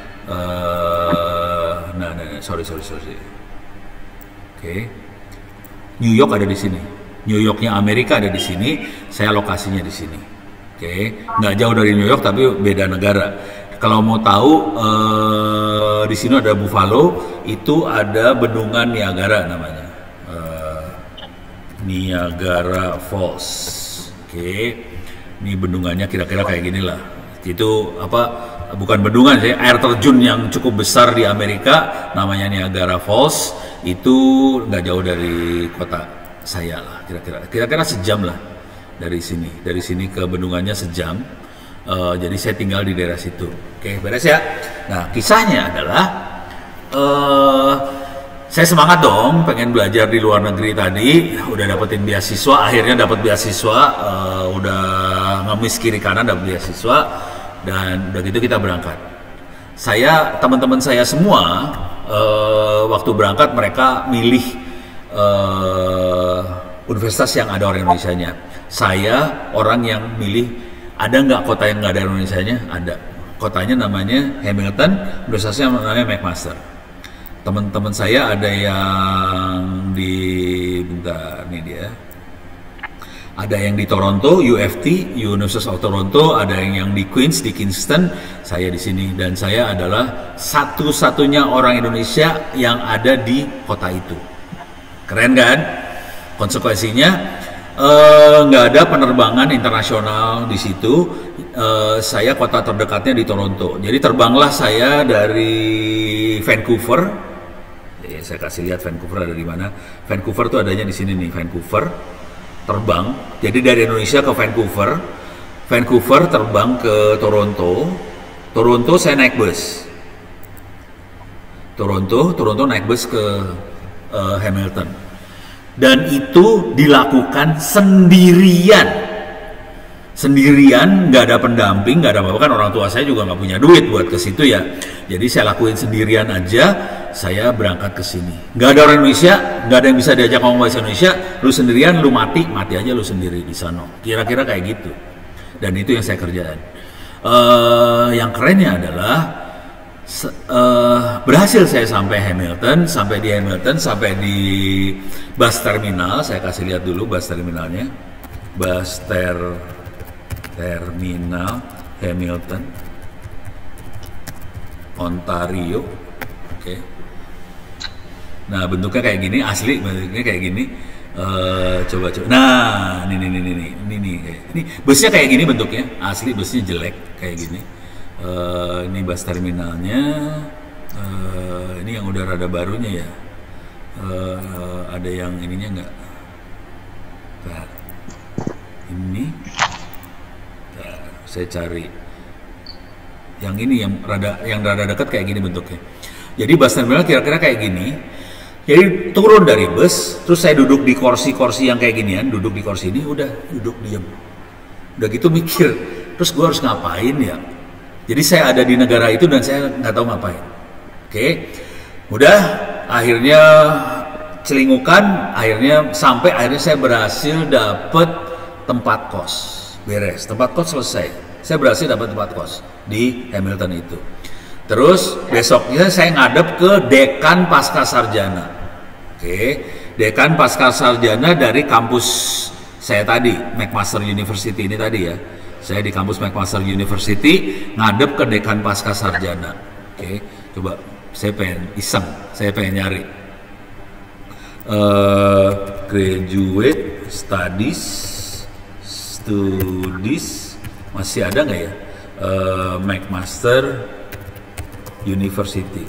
Eh, nah, nah, sorry, sorry, sorry. Oke, okay. New York ada di sini. New Yorknya Amerika ada di sini. Saya lokasinya di sini. Oke, okay. Nggak jauh dari New York tapi beda negara. Kalau mau tahu, eh, di sini ada Buffalo, itu ada bendungan Niagara namanya, eh, Niagara Falls. Oke, okay. Ini bendungannya kira-kira kayak gini lah. Itu apa? Bukan bendungan sih, air terjun yang cukup besar di Amerika, namanya Niagara Falls. Itu nggak jauh dari kota saya lah, kira-kira. Kira-kira sejam lah dari sini. Dari sini ke bendungannya sejam. Uh, jadi saya tinggal di daerah situ. Oke, beres ya. Nah, kisahnya adalah uh, saya semangat dong, pengen belajar di luar negeri tadi, udah dapetin beasiswa, akhirnya dapat beasiswa, uh, udah ngemis kiri kanan dapat beasiswa, dan udah gitu kita berangkat. Saya, teman-teman saya semua, uh, waktu berangkat mereka milih uh, universitas yang ada orang Indonesianya. Saya orang yang milih. Ada nggak kota yang nggak ada Indonesianya? Ada. Kotanya namanya Hamilton, universitasnya namanya McMaster. Teman-teman saya ada yang di, bentar nih dia, ada yang di Toronto, U F T, University of Toronto, ada yang, yang di Queens, di Kingston, saya di sini, dan saya adalah satu-satunya orang Indonesia yang ada di kota itu. Keren kan? Konsekuensinya Eh, nggak ada penerbangan internasional di situ. Eh, saya kota terdekatnya di Toronto. Jadi terbanglah saya dari Vancouver. Eh, saya kasih lihat Vancouver ada di mana. Vancouver tuh adanya di sini nih, Vancouver. Terbang. Jadi dari Indonesia ke Vancouver. Vancouver terbang ke Toronto. Toronto saya naik bus. Toronto, Toronto naik bus ke uh, Hamilton. Dan itu dilakukan sendirian, sendirian, nggak ada pendamping, nggak ada apa-apa, kan orang tua saya juga nggak punya duit buat ke situ ya. Jadi saya lakuin sendirian aja, saya berangkat ke sini. Nggak ada orang Indonesia, nggak ada yang bisa diajak ngomong bahasa Indonesia. Lu sendirian, lu mati, mati aja lu sendiri di sana. Kira-kira kayak gitu. Dan itu yang saya kerjain. Uh, yang kerennya adalah Se, uh, berhasil saya sampai Hamilton, sampai di Hamilton, sampai di bus terminal. Saya kasih lihat dulu bus terminalnya, bus ter terminal Hamilton, Ontario. Oke. Okay. Nah bentuknya kayak gini, asli bentuknya kayak gini. Uh, coba coba. Nah ini ini ini ini ini ini, ini busnya kayak gini bentuknya, asli busnya jelek kayak gini. Uh, ini bus terminalnya, uh, ini yang udah rada barunya ya, uh, ada yang ininya nggak? Nah, ini, nah, saya cari yang ini yang rada yang rada dekat kayak gini bentuknya. Jadi bus terminal kira-kira kayak gini. Jadi turun dari bus, terus saya duduk di kursi-kursi yang kayak ginian, duduk di kursi ini, udah duduk diam, udah gitu mikir, terus gue harus ngapain ya? Jadi saya ada di negara itu dan saya nggak tahu ngapain. Oke, udah akhirnya celingukan, akhirnya sampai akhirnya saya berhasil dapet tempat kos, beres, tempat kos selesai. Saya berhasil dapat tempat kos di Hamilton itu. Terus besoknya saya ngadep ke Dekan Pascasarjana. Oke, Dekan Pascasarjana dari kampus saya tadi, McMaster University ini tadi ya. Saya di kampus McMaster University ngadep ke Dekan Pascasarjana. Oke, coba saya pengen iseng, saya pengen nyari uh, graduate studies, studies masih ada nggak ya? Uh, McMaster University,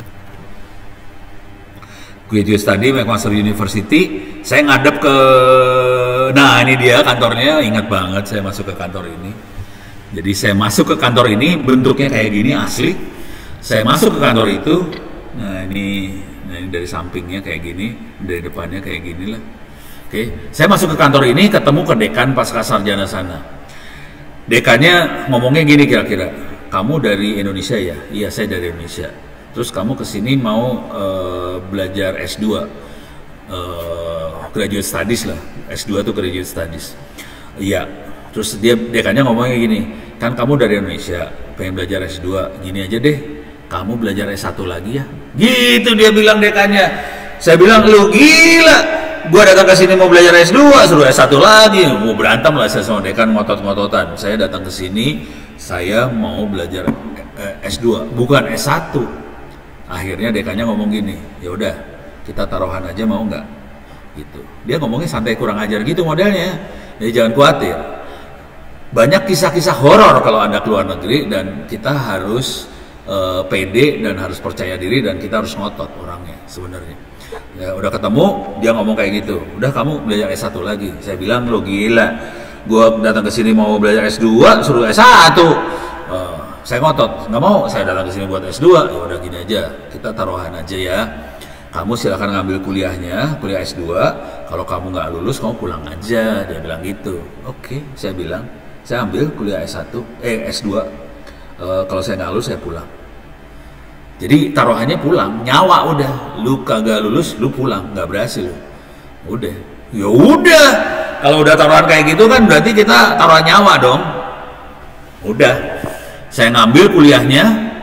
graduate study McMaster University. Saya ngadep ke, nah ini dia kantornya, ingat banget saya masuk ke kantor ini. Jadi saya masuk ke kantor ini, bentuknya kayak gini asli. Saya masuk ke kantor itu, nah ini, nah ini dari sampingnya kayak gini, dari depannya kayak gini lah. Oke, saya masuk ke kantor ini, ketemu ke Dekan Pascasarjana sana. Dekannya ngomongnya gini kira-kira, kamu dari Indonesia ya? Iya saya dari Indonesia. Terus kamu kesini mau uh, belajar S dua. Uh, graduate studies lah, S dua tuh graduate studies. Iya, terus dia dekannya ngomongnya gini, kan kamu dari Indonesia, pengen belajar S dua, gini aja deh, kamu belajar S satu lagi ya. Gitu dia bilang dekannya. Saya bilang, lu gila, gua datang ke sini mau belajar S dua, suruh S satu lagi, mau berantem lah saya sama dekan, ngotot-ngototan. Saya datang ke sini, saya mau belajar eh, S dua, bukan S satu. Akhirnya dekannya ngomong gini, ya udah, kita taruhan aja mau nggak? Gitu. Dia ngomongnya santai kurang ajar gitu modelnya. Jadi jangan khawatir. Banyak kisah-kisah horor kalau Anda keluar negeri dan kita harus uh, pede dan harus percaya diri dan kita harus ngotot orangnya sebenarnya. Ya udah ketemu, dia ngomong kayak gitu. Udah kamu belajar S satu lagi. Saya bilang lo gila. Gua datang ke sini mau belajar S dua suruh S satu. Uh, saya ngotot, nggak mau. Saya datang ke sini buat S dua. Ya udah gini aja. Kita taruhan aja ya. Kamu silakan ngambil kuliahnya, kuliah S dua. Kalau kamu nggak lulus, kamu pulang aja. Dia bilang gitu. Oke, saya bilang, saya ambil kuliah S satu, eh S dua. E, kalau saya nggak lulus, saya pulang. Jadi taruhannya pulang, nyawa udah. Lu kagak lulus, lu pulang, nggak berhasil. Udah, ya udah. Kalau udah taruhan kayak gitu kan, berarti kita taruhan nyawa dong. Udah, saya ngambil kuliahnya.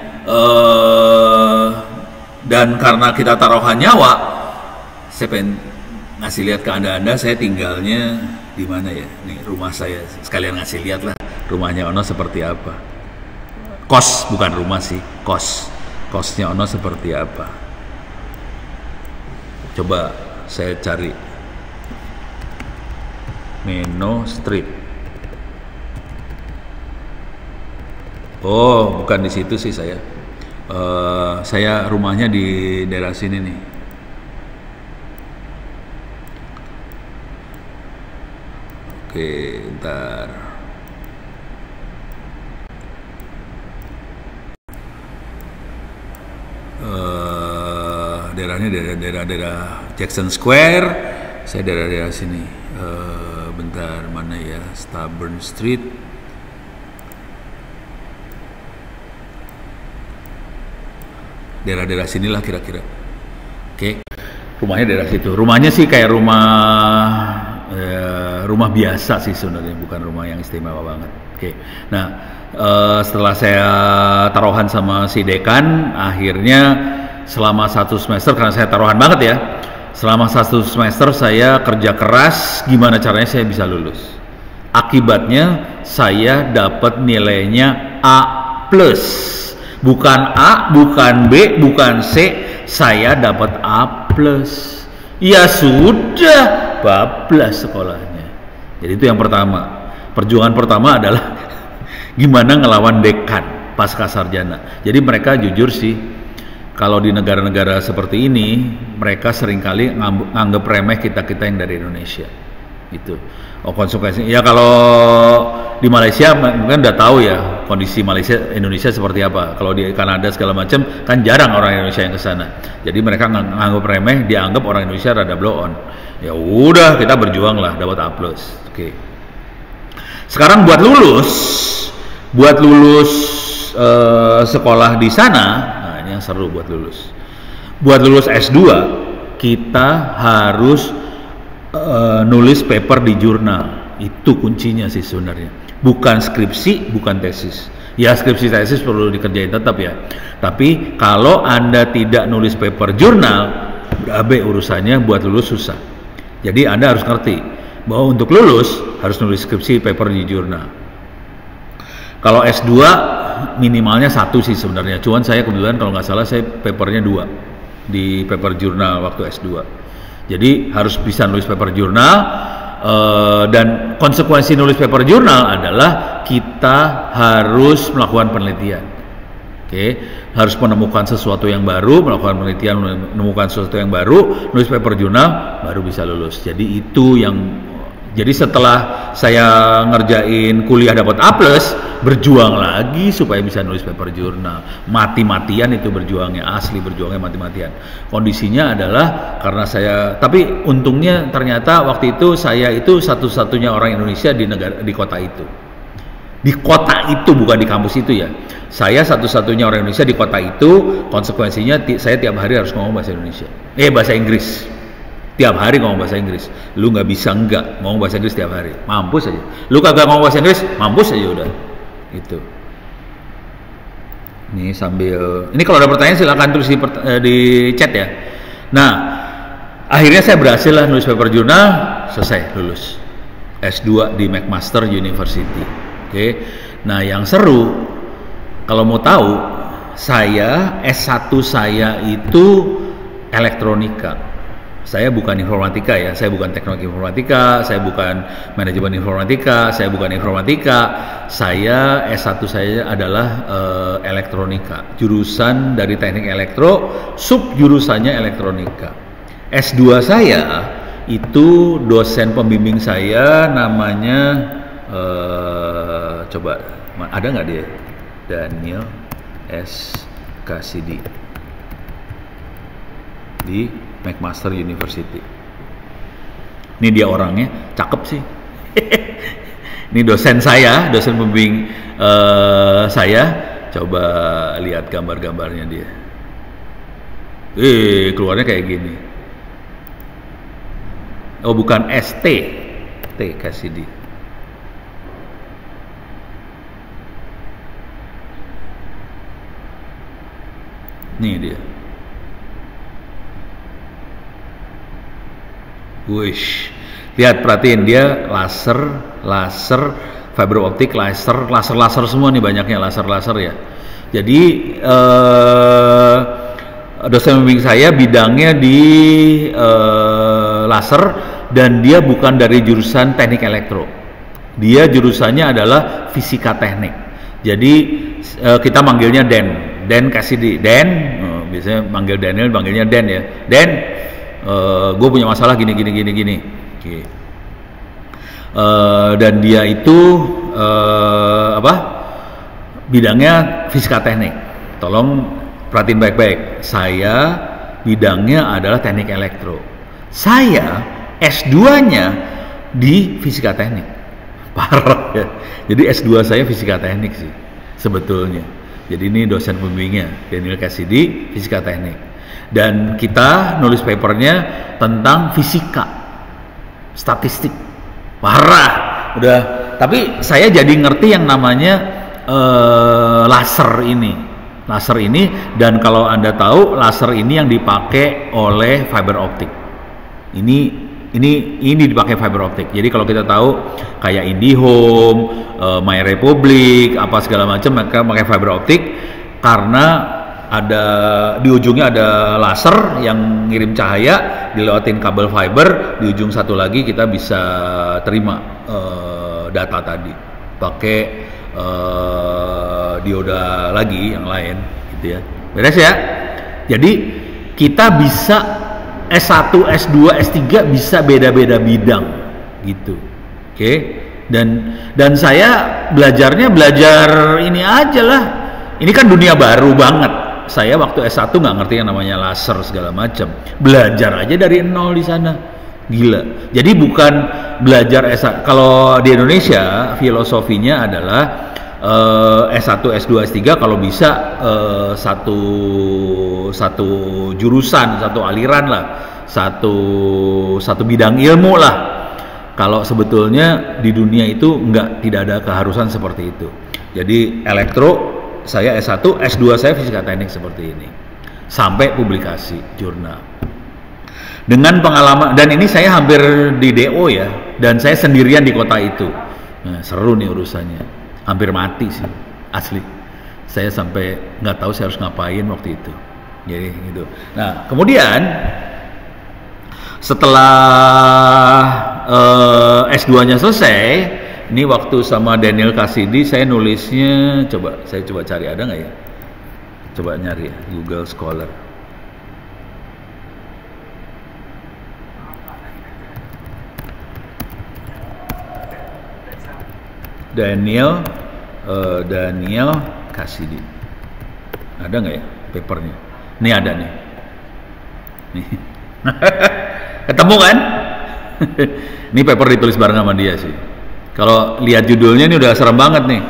Eh, Dan karena kita taruhan nyawa, saya pengen ngasih lihat ke anda-anda, saya tinggalnya di mana ya? Nih rumah saya, sekalian ngasih lihat lah rumahnya Ono seperti apa. Kos, bukan rumah sih, kos. Kosnya Ono seperti apa? Coba saya cari. Meno Street. Oh, bukan di situ sih saya. Uh, saya rumahnya di daerah sini nih. Oke, ntar. Uh, daerahnya daerah-daerah Jackson Square. Saya daerah-daerah sini. Uh, bentar, mana ya? Stubborn Street. Daerah-daerah sinilah kira-kira. Oke, rumahnya daerah situ. Rumahnya sih kayak rumah ya, rumah biasa sih sebenarnya, bukan rumah yang istimewa banget. Oke, nah uh, setelah saya taruhan sama si dekan, akhirnya selama satu semester, karena saya taruhan banget ya, selama satu semester saya kerja keras, gimana caranya saya bisa lulus. Akibatnya saya dapat nilainya A plus. Bukan A, bukan B, bukan C, saya dapat A plus. Ya sudah, bablas sekolahnya. Jadi itu yang pertama. Perjuangan pertama adalah gimana ngelawan dekan pasca sarjana. Jadi mereka jujur sih, kalau di negara-negara seperti ini, mereka seringkali nganggep remeh kita-kita yang dari Indonesia. Itu. Oh, konsekuensinya ya, kalau di Malaysia mungkin udah tahu ya kondisi Malaysia Indonesia seperti apa. Kalau di Kanada segala macam kan jarang orang Indonesia yang ke sana. Jadi mereka ng nganggap remeh, dianggap orang Indonesia rada blow on. Ya udah, kita berjuang lah dapat A plus. Oke. Sekarang buat lulus, buat lulus uh, sekolah di sana, nah ini yang seru buat lulus. Buat lulus S dua kita harus Uh, nulis paper di jurnal. Itu kuncinya sih sebenarnya, bukan skripsi, bukan tesis. Ya skripsi tesis perlu dikerjain tetap ya, tapi kalau Anda tidak nulis paper jurnal, berabe urusannya, buat lulus susah. Jadi Anda harus ngerti bahwa untuk lulus harus nulis skripsi paper di jurnal. Kalau S dua minimalnya satu sih sebenarnya, cuman saya kebetulan kalau nggak salah saya papernya dua di paper jurnal waktu S dua. Jadi harus bisa nulis paper jurnal, uh, dan konsekuensi nulis paper jurnal adalah kita harus melakukan penelitian. Oke, okay? Harus menemukan sesuatu yang baru, melakukan penelitian, menemukan sesuatu yang baru, nulis paper jurnal, baru bisa lulus. Jadi itu yang, jadi setelah saya ngerjain kuliah dapat A plus, berjuang lagi supaya bisa nulis paper jurnal. Mati-matian itu berjuangnya, asli berjuangnya mati-matian. Kondisinya adalah karena saya, tapi untungnya ternyata waktu itu saya itu satu-satunya orang Indonesia di negara, di kota itu. Di kota itu, bukan di kampus itu ya. Saya satu-satunya orang Indonesia di kota itu, konsekuensinya saya tiap hari harus ngomong bahasa Indonesia. Eh, bahasa Inggris. Tiap hari ngomong bahasa Inggris. Lu nggak bisa enggak ngomong bahasa Inggris tiap hari. Mampus aja. Lu kagak ngomong bahasa Inggris, mampus aja udah. Itu. Ini sambil, ini kalau ada pertanyaan silakan tulis di, di chat ya. Nah, akhirnya saya berhasil lah nulis paper jurnal, selesai lulus S dua di McMaster University. Oke. Nah, yang seru kalau mau tahu, saya S satu saya itu elektronika. Saya bukan informatika ya, saya bukan teknologi informatika, saya bukan manajemen informatika, saya bukan informatika, saya S satu saya adalah uh, elektronika, jurusan dari teknik elektro, sub jurusannya elektronika. S dua saya itu dosen pembimbing saya namanya, uh, coba ada nggak dia? Daniel S. Cassidy di McMaster University. Ini dia orangnya, cakep sih. Ini dosen saya, dosen pembimbing uh, saya. Coba lihat gambar-gambarnya dia. Eh, keluarnya kayak gini. Oh, bukan S T, T Cassidy. Nih dia. Wish, lihat, perhatiin dia laser, laser, fiber optik, laser, laser, laser semua nih, banyaknya laser, laser ya. Jadi eh, dosen pembimbing saya bidangnya di eh, laser, dan dia bukan dari jurusan teknik elektro. Dia jurusannya adalah fisika teknik. Jadi uh, kita manggilnya Den, Den Cassidy. Den, uh, biasanya manggil Daniel, manggilnya Den ya. Den, uh, gue punya masalah gini gini gini gini. Okay. Uh, dan dia itu uh, apa? Bidangnya fisika teknik. Tolong perhatiin baik-baik. Saya bidangnya adalah teknik elektro. Saya S dua-nya di fisika teknik. Parah ya. Jadi S dua saya fisika teknik sih sebetulnya. Jadi ini dosen pembimbingnya Daniel Cassidy, fisika teknik. Dan kita nulis papernya tentang fisika, statistik. Parah. Udah, tapi saya jadi ngerti yang namanya uh, laser ini. Laser ini, dan kalau Anda tahu laser ini yang dipakai oleh fiber optik. Ini ini ini dipakai fiber optik. Jadi kalau kita tahu kayak IndiHome, uh, My Republic, apa segala macam mereka pakai fiber optik karena ada di ujungnya ada laser yang ngirim cahaya dilewatin kabel fiber, di ujung satu lagi kita bisa terima uh, data tadi pakai Uh, dioda lagi yang lain gitu ya. Beres ya. Jadi kita bisa S satu, S dua, S tiga bisa beda-beda bidang gitu. Oke. Okay? Dan dan saya belajarnya belajar ini aja lah. Ini kan dunia baru banget. Saya waktu S satu nggak ngerti yang namanya laser segala macam. Belajar aja dari nol di sana. Gila. Jadi bukan belajar S satu. Kalau di Indonesia filosofinya adalah uh, S satu, S dua, S tiga kalau bisa uh, satu satu jurusan, satu aliran lah, satu satu bidang ilmu lah. Kalau sebetulnya di dunia itu enggak, tidak ada keharusan seperti itu. Jadi elektro saya S satu, S dua saya fisika teknik seperti ini. Sampai publikasi jurnal. Dengan pengalaman, dan ini saya hampir di D O ya, dan saya sendirian di kota itu. Nah, seru nih urusannya, hampir mati sih, asli. Saya sampai nggak tahu saya harus ngapain waktu itu. Jadi gitu. Nah, kemudian setelah uh, S dua-nya selesai, ini waktu sama Daniel Cassidy saya nulisnya, coba saya coba cari ada nggak ya? Coba nyari ya, Google Scholar. Daniel uh, Daniel Cassidy, ada nggak ya papernya? Ini ada nih, nih. Ketemu kan? Ini paper ditulis bareng sama dia sih. Kalau lihat judulnya ini udah serem banget nih.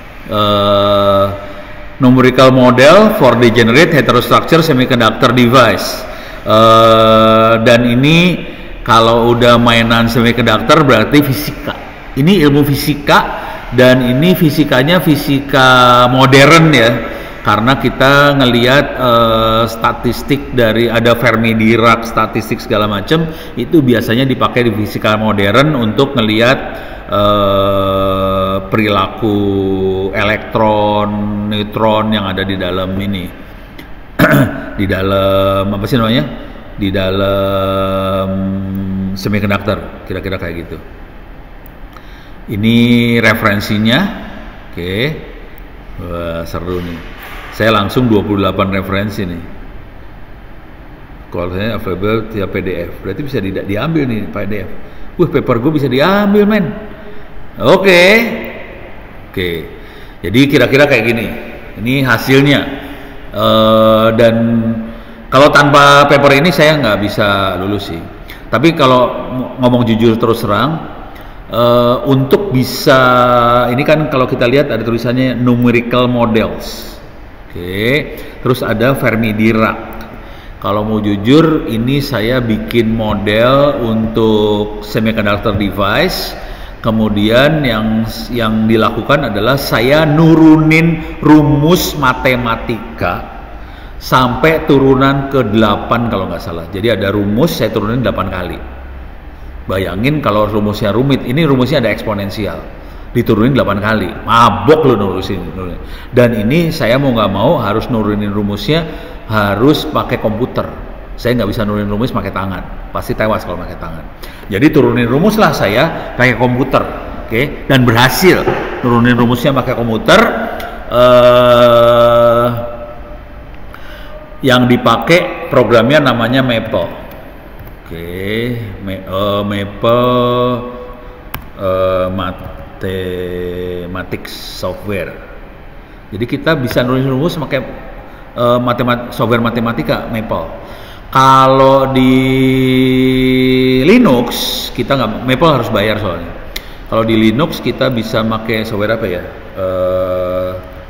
Uh, numerical model for degenerate heterostructure semiconductor device. Uh, dan ini kalau udah mainan semiconductor berarti fisika. Ini ilmu fisika. Dan ini fisikanya fisika modern ya, karena kita ngelihat uh, statistik dari ada Fermi-Dirac statistik segala macam itu biasanya dipakai di fisika modern untuk ngelihat uh, perilaku elektron, neutron yang ada di dalam ini, di dalam apa sih namanya, di dalam semiconductor, kira-kira kayak gitu. Ini referensinya, oke, okay. Wah, seru nih. Saya langsung dua puluh delapan referensi nih. Kalau saya available via P D F, berarti bisa di, diambil nih P D F. Wah, paper gue bisa diambil men. Oke, okay. oke. Okay. Jadi kira-kira kayak gini. Ini hasilnya. Uh, dan kalau tanpa paper ini saya nggak bisa lulus sih. Tapi kalau ngomong jujur terus terang. Uh, untuk bisa, ini kan kalau kita lihat ada tulisannya numerical models, oke, okay. Terus ada Fermi-Dirac. Kalau mau jujur, ini saya bikin model untuk semiconductor device. Kemudian yang yang dilakukan adalah saya nurunin rumus matematika sampai turunan ke delapan kalau nggak salah. Jadi ada rumus saya turunin delapan kali. Bayangin kalau rumusnya rumit, ini rumusnya ada eksponensial, diturunin delapan kali, mabok lo nurusin. Dan ini saya mau nggak mau harus nurunin rumusnya, harus pakai komputer. Saya nggak bisa nurunin rumus pakai tangan, pasti tewas kalau pakai tangan. Jadi turunin rumus lah saya pakai komputer, oke? Okay? Dan berhasil nurunin rumusnya pakai komputer. Uh, yang dipakai programnya namanya Maple, oke? Okay. Uh, Maple uh, Mathematics software. Jadi kita bisa nulis rumus pakai uh, matemat software matematika Maple. Kalau di Linux kita nggak, Maple harus bayar soalnya. Kalau di Linux kita bisa pakai software apa ya? Uh,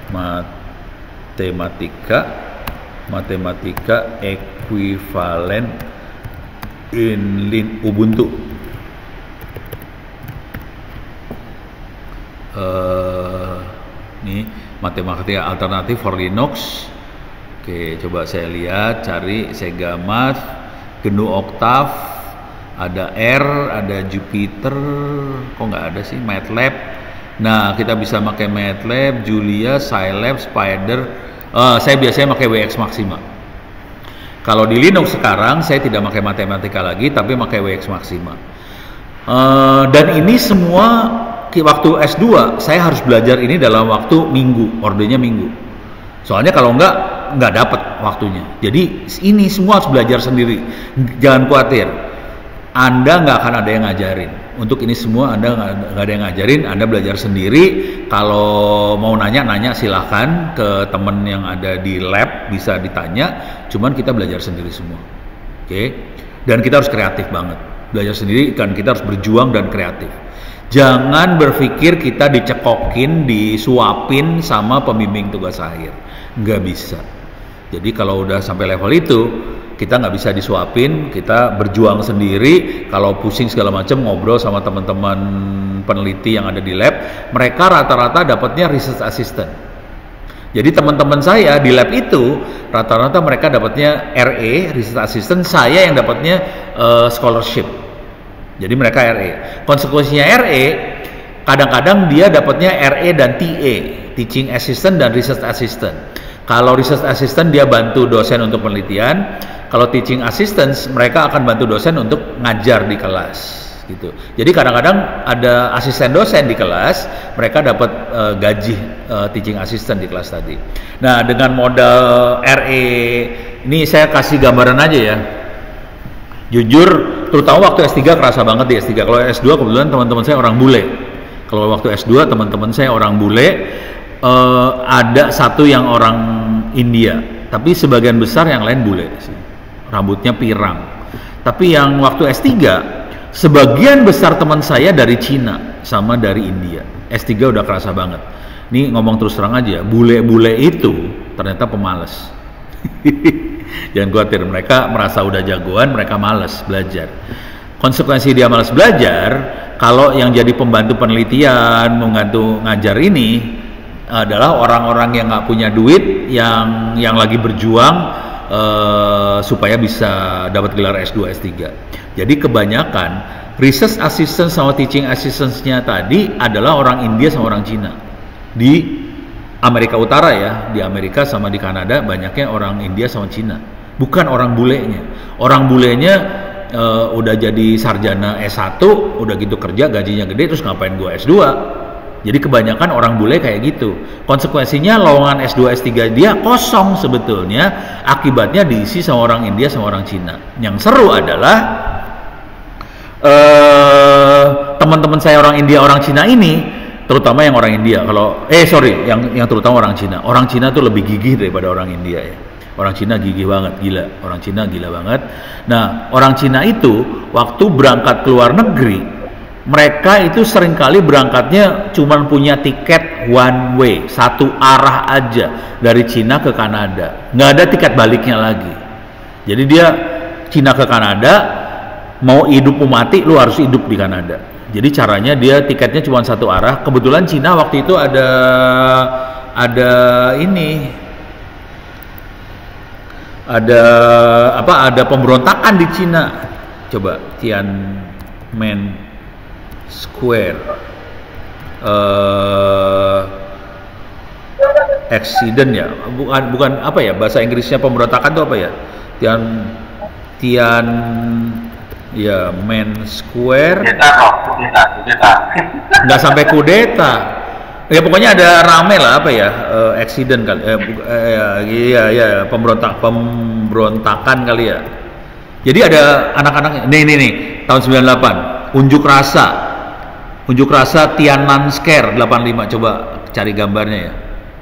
matematika, matematika ekuivalen in Lin Ubuntu. Uh, ini matematika alternatif for Linux. Oke, coba saya lihat, cari Sega Math, G N U Octave, ada R, ada Jupyter, kok nggak ada sih, MATLAB. Nah, kita bisa pakai MATLAB, Julia, Scilab, Spider. Uh, saya biasanya pakai W X Maxima. Kalau di Linux sekarang, saya tidak pakai matematika lagi, tapi pakai W X Maxima. Uh, dan ini semua waktu S dua, saya harus belajar ini dalam waktu minggu, ordernya minggu. Soalnya kalau enggak, nggak dapat waktunya. Jadi ini semua harus belajar sendiri. Jangan khawatir, Anda nggak akan ada yang ngajarin. Untuk ini semua Anda nggak ada yang ngajarin, Anda belajar sendiri. Kalau mau nanya-nanya silahkan ke teman yang ada di lab, bisa ditanya. Cuman kita belajar sendiri semua, oke? Okay? Dan kita harus kreatif banget. Belajar sendiri kan kita harus berjuang dan kreatif. Jangan berpikir kita dicekokin, disuapin sama pembimbing tugas akhir. Nggak bisa. Jadi kalau udah sampai level itu, kita nggak bisa disuapin, kita berjuang sendiri. Kalau pusing segala macam, ngobrol sama teman-teman peneliti yang ada di lab, mereka rata-rata dapatnya research assistant. Jadi teman-teman saya di lab itu, rata-rata mereka dapatnya R A, research assistant, saya yang dapatnya uh, scholarship. Jadi mereka R A. Konsekuensinya R A, kadang-kadang dia dapatnya R A dan T A, teaching assistant dan research assistant. Kalau research assistant dia bantu dosen untuk penelitian, kalau teaching assistants mereka akan bantu dosen untuk ngajar di kelas, gitu. Jadi kadang-kadang ada asisten dosen di kelas, mereka dapat uh, gaji uh, teaching assistant di kelas tadi. Nah, dengan modal R A ini saya kasih gambaran aja ya. Jujur, terutama waktu S tiga kerasa banget di S tiga. Kalau S dua kebetulan teman-teman saya orang bule. Kalau waktu S dua teman-teman saya orang bule, uh, ada satu yang orang India, tapi sebagian besar yang lain bule sih. Rambutnya pirang. Tapi yang waktu S tiga, sebagian besar teman saya dari Cina sama dari India. S tiga udah kerasa banget. Ini ngomong terus terang aja, bule-bule itu ternyata pemalas. Jangan khawatir, mereka merasa udah jagoan, mereka malas belajar. Konsekuensi dia malas belajar, kalau yang jadi pembantu penelitian, membantu ngajar ini adalah orang-orang yang nggak punya duit, yang yang lagi berjuang uh, supaya bisa dapat gelar S dua, S tiga. Jadi kebanyakan research assistant sama teaching assistants-nya tadi adalah orang India sama orang Cina. Di Amerika Utara ya, di Amerika sama di Kanada banyaknya orang India sama Cina, bukan orang bulenya. Orang bulenya uh, udah jadi sarjana S satu, udah gitu kerja gajinya gede, terus ngapain gua S dua? Jadi kebanyakan orang bule kayak gitu. Konsekuensinya lowongan S dua, S tiga dia kosong sebetulnya, akibatnya diisi sama orang India sama orang Cina. Yang seru adalah uh, teman-teman saya orang India, orang Cina ini, terutama yang orang India, kalau eh sorry, yang yang terutama orang Cina. Orang Cina tuh lebih gigih daripada orang India ya. Orang Cina gigih banget, gila. Orang Cina gila banget. Nah, orang Cina itu waktu berangkat ke luar negeri, mereka itu seringkali berangkatnya cuma punya tiket one way, satu arah aja dari Cina ke Kanada. Nggak ada tiket baliknya lagi. Jadi dia Cina ke Kanada, mau hidup mau mati, lu harus hidup di Kanada. Jadi caranya dia tiketnya cuma satu arah. Kebetulan Cina waktu itu ada ada ini ada apa? Ada pemberontakan di Cina. Coba Tiananmen Square. Uh, accident ya? Bukan bukan apa ya? Bahasa Inggrisnya pemberontakan itu apa ya? Tian Tian ya Main Square. Kudeta kok, kudeta, kudeta. Nggak sampai kudeta. Ya pokoknya ada rame lah apa ya, uh, accident kali, eh, uh, iya iya pemberontak pemberontakan kali ya. Jadi ada anak-anak, nih nih nih tahun sembilan puluh delapan, unjuk rasa, unjuk rasa Tiananmen Square delapan puluh lima, coba cari gambarnya ya.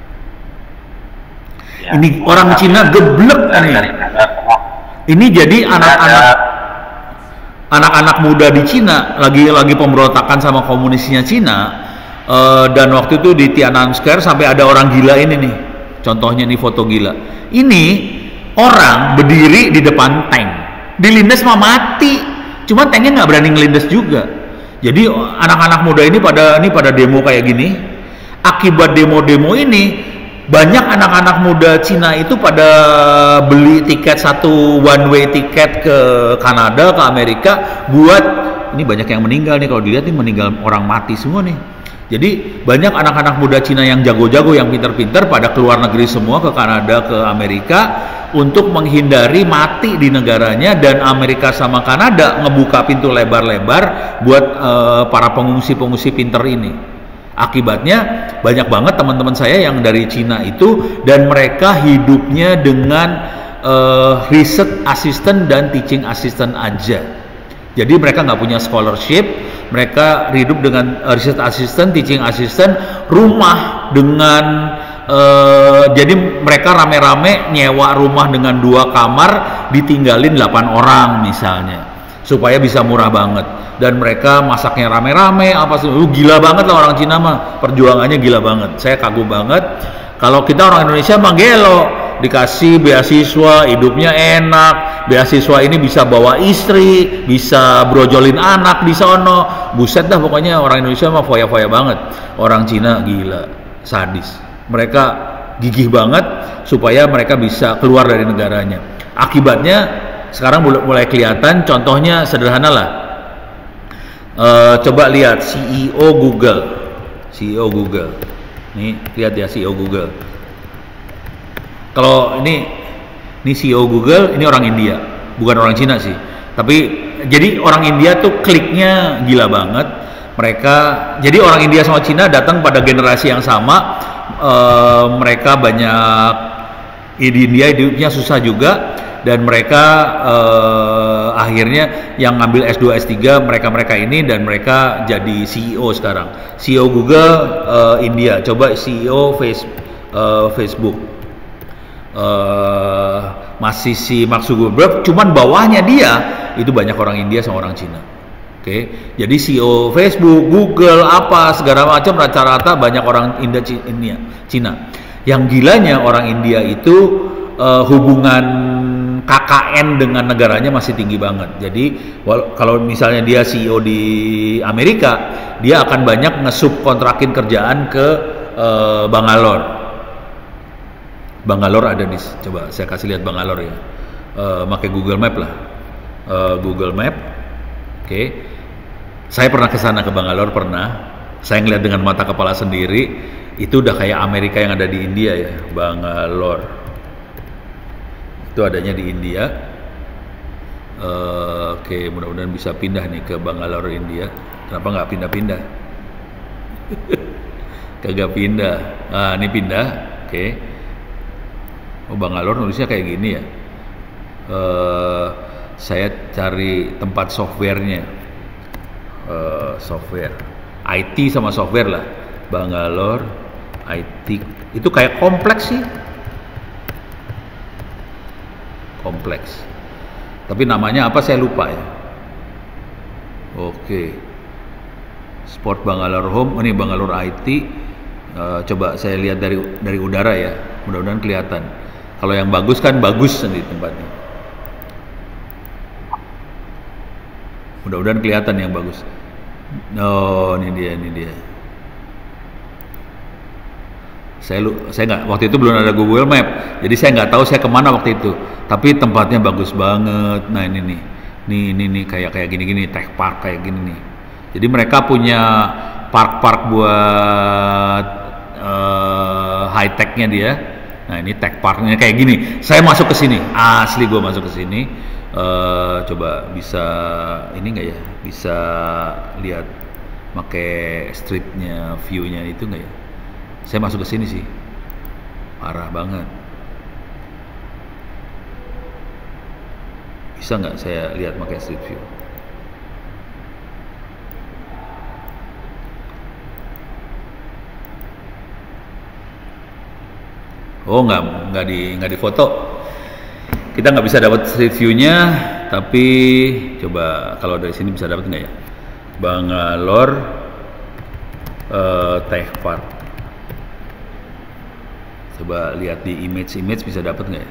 Ya ini orang Cina geblek nih. Ini jadi anak-anak anak-anak muda di Cina lagi lagi pemberontakan sama komunisnya Cina. Uh, dan waktu itu di Tiananmen Square sampai ada orang gila ini nih, contohnya nih foto gila ini, orang berdiri di depan tank, dilindas mah mati, cuman tanknya nggak berani ngelindas juga. Jadi anak-anak muda ini pada ini pada demo kayak gini. Akibat demo-demo ini banyak anak-anak muda Cina itu pada beli tiket satu one way tiket ke Kanada, ke Amerika, buat ini banyak yang meninggal nih, kalau dilihat nih meninggal orang mati semua nih. Jadi banyak anak-anak muda Cina yang jago-jago, yang pinter-pinter pada keluar negeri semua, ke Kanada, ke Amerika, untuk menghindari mati di negaranya. Dan Amerika sama Kanada ngebuka pintu lebar-lebar buat uh, para pengungsi-pengungsi pinter ini. Akibatnya banyak banget teman-teman saya yang dari Cina itu, dan mereka hidupnya dengan uh, research assistant dan teaching assistant aja. Jadi mereka nggak punya scholarship, mereka hidup dengan uh, research assistant, teaching assistant, rumah dengan uh, jadi mereka rame-rame nyewa rumah dengan dua kamar, ditinggalin delapan orang misalnya, supaya bisa murah banget. Dan mereka masaknya rame-rame, apa sih, uh, gila banget lah orang Cina mah, perjuangannya gila banget. Saya kagum banget. Kalau kita orang Indonesia mah gelo, dikasih beasiswa, hidupnya enak, beasiswa ini bisa bawa istri, bisa brojolin anak di sono, buset dah pokoknya orang Indonesia mah foya-foya banget. Orang Cina gila, sadis, mereka gigih banget supaya mereka bisa keluar dari negaranya. Akibatnya sekarang mulai kelihatan, contohnya sederhana lah, e, coba lihat C E O Google, C E O Google, nih lihat ya C E O Google. Kalau ini, ini C E O Google, ini orang India, bukan orang Cina sih. Tapi jadi orang India tuh kliknya gila banget. Mereka, jadi orang India sama Cina datang pada generasi yang sama. E, mereka banyak di India hidupnya susah juga, dan mereka e, akhirnya yang ngambil S dua S tiga mereka-mereka ini, dan mereka jadi C E O sekarang. C E O Google e, India, coba C E O face, e, Facebook. Uh, masih si Mark Zuckerberg, cuman bawahnya dia itu banyak orang India sama orang Cina. Oke, okay? Jadi C E O Facebook, Google, apa segala macam rata-rata banyak orang India, Cina. Yang gilanya orang India itu uh, hubungan K K N dengan negaranya masih tinggi banget. Jadi kalau misalnya dia C E O di Amerika, dia akan banyak ngesubkontrakin kerjaan ke uh, Bangalore. Bangalore ada di, coba saya kasih lihat Bangalore ya, uh, pakai Google Map lah, uh, Google Map, oke, okay. Saya pernah ke sana, ke Bangalore pernah, saya ngeliat dengan mata kepala sendiri, itu udah kayak Amerika yang ada di India ya, Bangalore, itu adanya di India, uh, oke, okay, mudah-mudahan bisa pindah nih ke Bangalore India, kenapa nggak pindah-pindah? Kagak pindah, ah ini pindah, oke. Okay. Oh, Bangalore nulisnya kayak gini ya. Uh, saya cari tempat softwarenya, uh, software, I T sama software lah. Bangalore, I T, itu kayak kompleks sih, kompleks. Tapi namanya apa saya lupa ya. Oke, Sport Bangalore Home, ini Bangalore I T. Uh, coba saya lihat dari dari udara ya, mudah-mudahan kelihatan. Kalau yang bagus kan bagus di tempatnya. Mudah-mudahan kelihatan yang bagus. Oh, ini dia, ini dia. Saya lu, saya nggak, waktu itu belum ada Google Map, jadi saya nggak tahu saya kemana waktu itu. Tapi tempatnya bagus banget. Nah ini nih, nih ini nih kayak kayak gini-gini, tech park kayak gini nih. Jadi mereka punya park-park buat uh, high tech-nya dia. Nah ini tech parknya kayak gini. Saya masuk ke sini, asli gue masuk ke sini. Eh, coba bisa ini nggak ya? Bisa lihat pakai streetnya, view-nya itu nggak ya? Saya masuk ke sini sih, parah banget. Bisa nggak saya lihat pakai street view? Oh, nggak nggak di nggak di foto. Kita nggak bisa dapat street view-nya, tapi coba kalau dari sini bisa dapat nggak ya? Bangalore uh, Tech Park. Coba lihat di image-image bisa dapat nggak ya?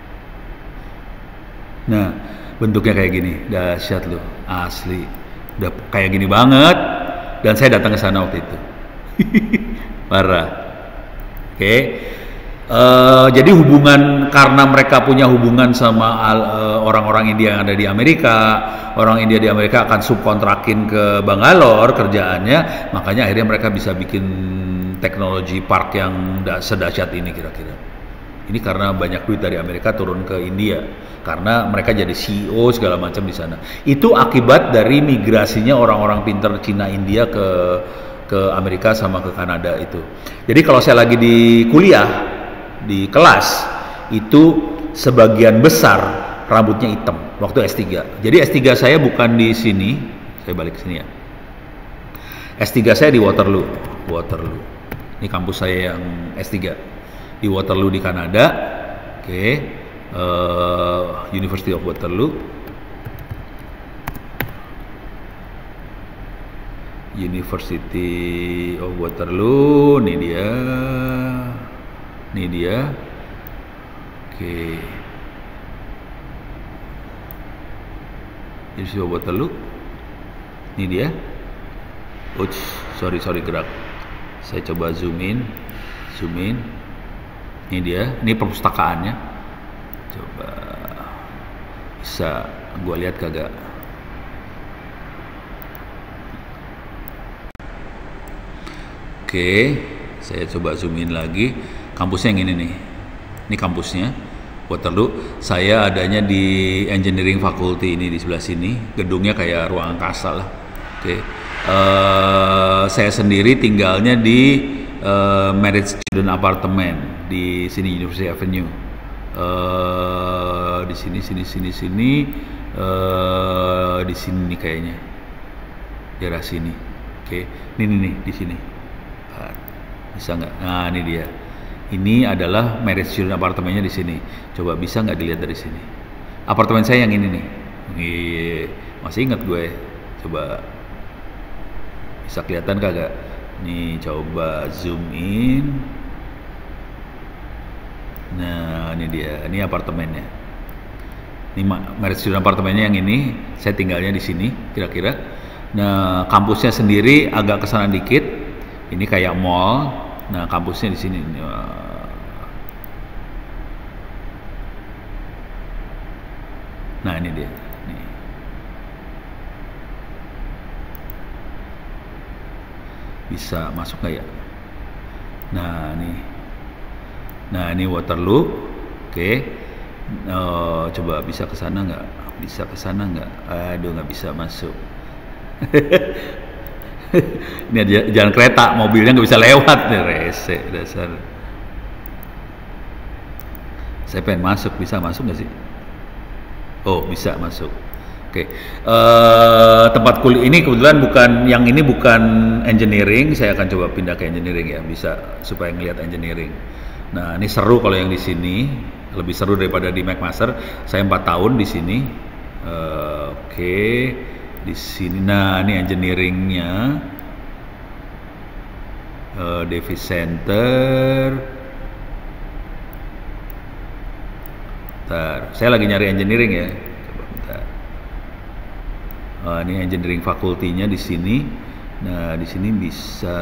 Nah, bentuknya kayak gini, dahsyat loh, asli. Udah kayak gini banget, dan saya datang ke sana waktu itu. Parah. Oke. Okay. Uh, jadi hubungan, karena mereka punya hubungan sama uh, orang-orang India yang ada di Amerika, orang India di Amerika akan subkontrakin ke Bangalore kerjaannya, makanya akhirnya mereka bisa bikin teknologi park yang sedahsyat ini kira-kira. Ini karena banyak duit dari Amerika turun ke India, karena mereka jadi C E O segala macam di sana. Itu akibat dari migrasinya orang-orang pintar Cina India ke ke Amerika sama ke Kanada itu. Jadi kalau saya lagi di kuliah, di kelas itu sebagian besar rambutnya hitam waktu S tiga. Jadi S tiga saya bukan di sini, saya balik ke sini ya. S tiga saya di Waterloo. Waterloo. Ini kampus saya yang S tiga di Waterloo di Kanada. Oke. Okay. Uh, University of Waterloo. University of Waterloo, ini dia. Ini dia. Oke. Ini sudah Waterloo. Ini dia. Uch, sorry sorry gerak. Saya coba zoom in, zoom in. Ini dia. Ini perpustakaannya. Coba bisa gua lihat kagak? Oke, saya coba zoom in lagi. Kampusnya yang ini nih, ini kampusnya Waterloo. Saya adanya di Engineering Faculty ini di sebelah sini. Gedungnya kayak ruang angkasa lah. Oke, uh, saya sendiri tinggalnya di uh, Marriott Student Apartment di sini University Avenue. Uh, di sini, sini, sini, sini, uh, di sini nih kayaknya, daerah sini. Oke, ini nih, nih di sini. Uh, bisa nggak? Nah, ini dia. Ini adalah Marriott Student Apartemennya di sini. Coba bisa nggak dilihat dari sini? Apartemen saya yang ini nih. Nih, masih ingat gue. Coba bisa kelihatan kagak? Nih, coba zoom in. Nah, ini dia. Ini apartemennya. Ini Marriott Student Apartemennya yang ini. Saya tinggalnya di sini, kira-kira. Nah, kampusnya sendiri agak kesana dikit. Ini kayak mall. Nah, kampusnya di sini. Nah, ini dia. Nih. Bisa masuk nggak ya? Nah, nih. Nah, ini Waterloo. Oke. Oh, coba bisa ke sana nggak? Bisa ke sana nggak? Aduh, nggak bisa masuk. Ini ada jalan kereta, mobilnya nggak bisa lewat nih, rese dasar. Saya pengen masuk, bisa masuk nggak sih? Oh, bisa masuk. Oke, uh, tempat kuliah ini kebetulan bukan, yang ini bukan engineering. Saya akan coba pindah ke engineering ya, bisa supaya ngelihat engineering. Nah, ini seru kalau yang di sini, lebih seru daripada di McMaster. Saya empat tahun di sini. Uh, Oke. Okay. Di sini, nah ini engineeringnya, uh, Davis Center. Bentar, saya lagi nyari engineering ya. Coba bentar. Uh, ini engineering fakultinya di sini. Nah, di sini bisa.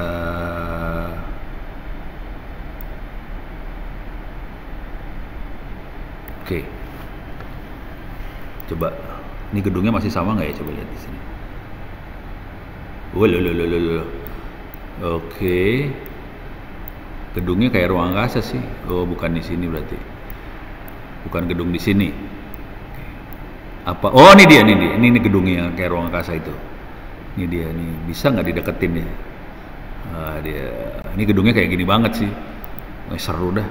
Oke. Okay. Coba. Ini gedungnya masih sama nggak ya? Coba lihat di sini. Wololololol. Oke. Gedungnya kayak ruang angkasa sih. Oh, bukan di sini berarti. Bukan gedung di sini. Apa? Oh, ini dia, ini dia, ini, ini gedungnya kayak ruang angkasa itu. Ini dia, nih bisa nggak dideketin ya? Nah, dia, ini gedungnya kayak gini banget sih. Wah, seru dah.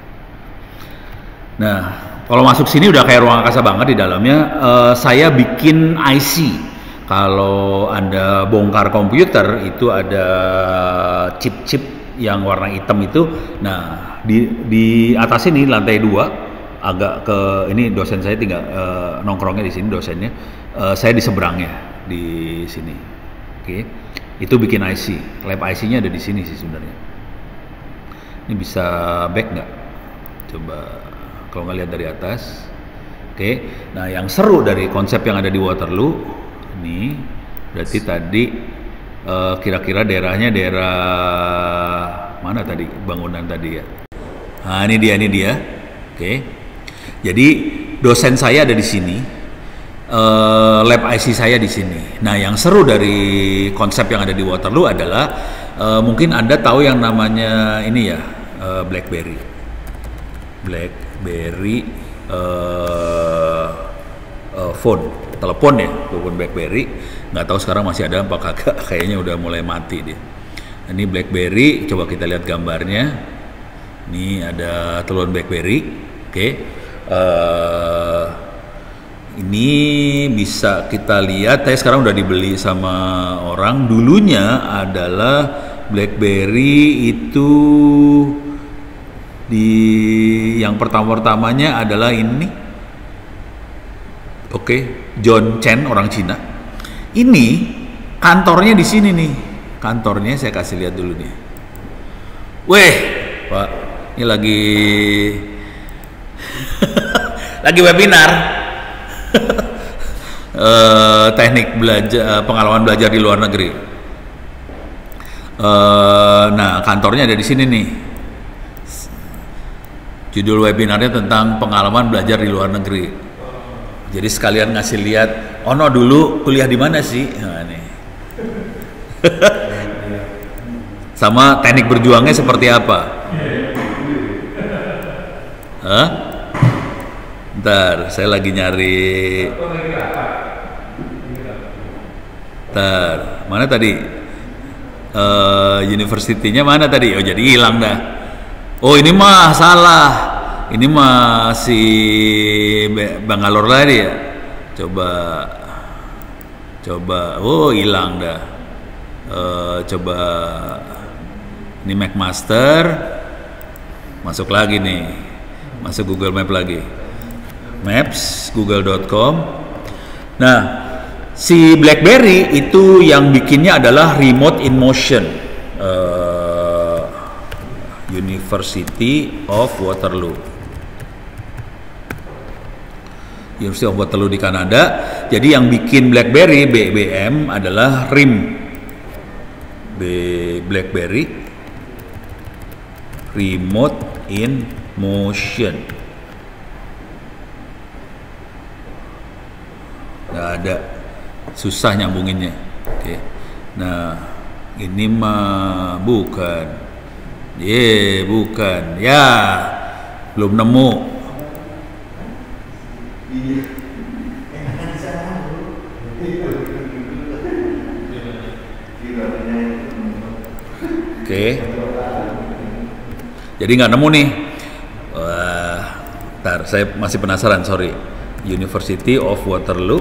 Nah, kalau masuk sini udah kayak ruang angkasa banget di dalamnya. Uh, saya bikin I C. Kalau Anda bongkar komputer itu ada chip-chip yang warna hitam itu. Nah, di di atas ini lantai dua agak ke ini dosen saya tinggal uh, nongkrongnya di sini dosennya. Uh, saya di seberangnya di sini. Oke. Okay. Itu bikin I C. Lab I C-nya ada di sini sih sebenarnya. Ini bisa back nggak? Coba kalau nggak lihat dari atas. Oke. Okay. Nah, yang seru dari konsep yang ada di Waterloo ini berarti tadi uh, kira-kira daerahnya daerah mana tadi bangunan tadi ya. Nah, ini dia, ini dia. Oke. Okay. Jadi dosen saya ada di sini. Uh, lab I C saya di sini. Nah, yang seru dari konsep yang ada di Waterloo adalah uh, mungkin Anda tahu yang namanya ini ya, uh, BlackBerry. BlackBerry uh, uh, phone, telepon ya, telepon BlackBerry. Nggak tahu sekarang masih ada apa kagak. Kayaknya udah mulai mati dia. Ini BlackBerry, coba kita lihat gambarnya. Ini ada telepon BlackBerry. Oke. Okay. Uh, Ini bisa kita lihat, saya sekarang udah dibeli sama orang. Dulunya adalah BlackBerry itu di yang pertama-pertamanya adalah ini. Oke, okay, John Chen orang Cina. Ini kantornya di sini nih. Kantornya saya kasih lihat dulu nih. Weh, Pak, ini lagi lagi webinar. Uh, teknik belajar, uh, pengalaman belajar di luar negeri. Uh, nah, kantornya ada di sini nih. Judul webinarnya tentang pengalaman belajar di luar negeri. Jadi sekalian ngasih lihat, oh no dulu kuliah di mana sih? Nah, nih. Sama teknik berjuangnya seperti apa? Hah? Ntar, saya lagi nyari. Ntar, mana tadi? Uh, University-nya mana tadi? Oh, jadi hilang dah. Oh, ini mah salah. Ini mah si Bangalore tadi ya. Coba, coba. Oh, hilang dah. Uh, coba. Ini McMaster. Masuk lagi nih. Masuk Google Map lagi. Maps, google dot com. Nah, si BlackBerry itu yang bikinnya adalah Remote in Motion, uh, University of Waterloo. University of Waterloo di Kanada. Jadi yang bikin BlackBerry B B M adalah R I M, B BlackBerry Remote in Motion. Nggak ada, susah nyambunginnya. Oke. Nah, ini mah bukan. Ye, yeah, bukan. Ya, belum nemu. Oke. Jadi nggak nemu nih. Wah, ntar saya masih penasaran, sorry. University of Waterloo.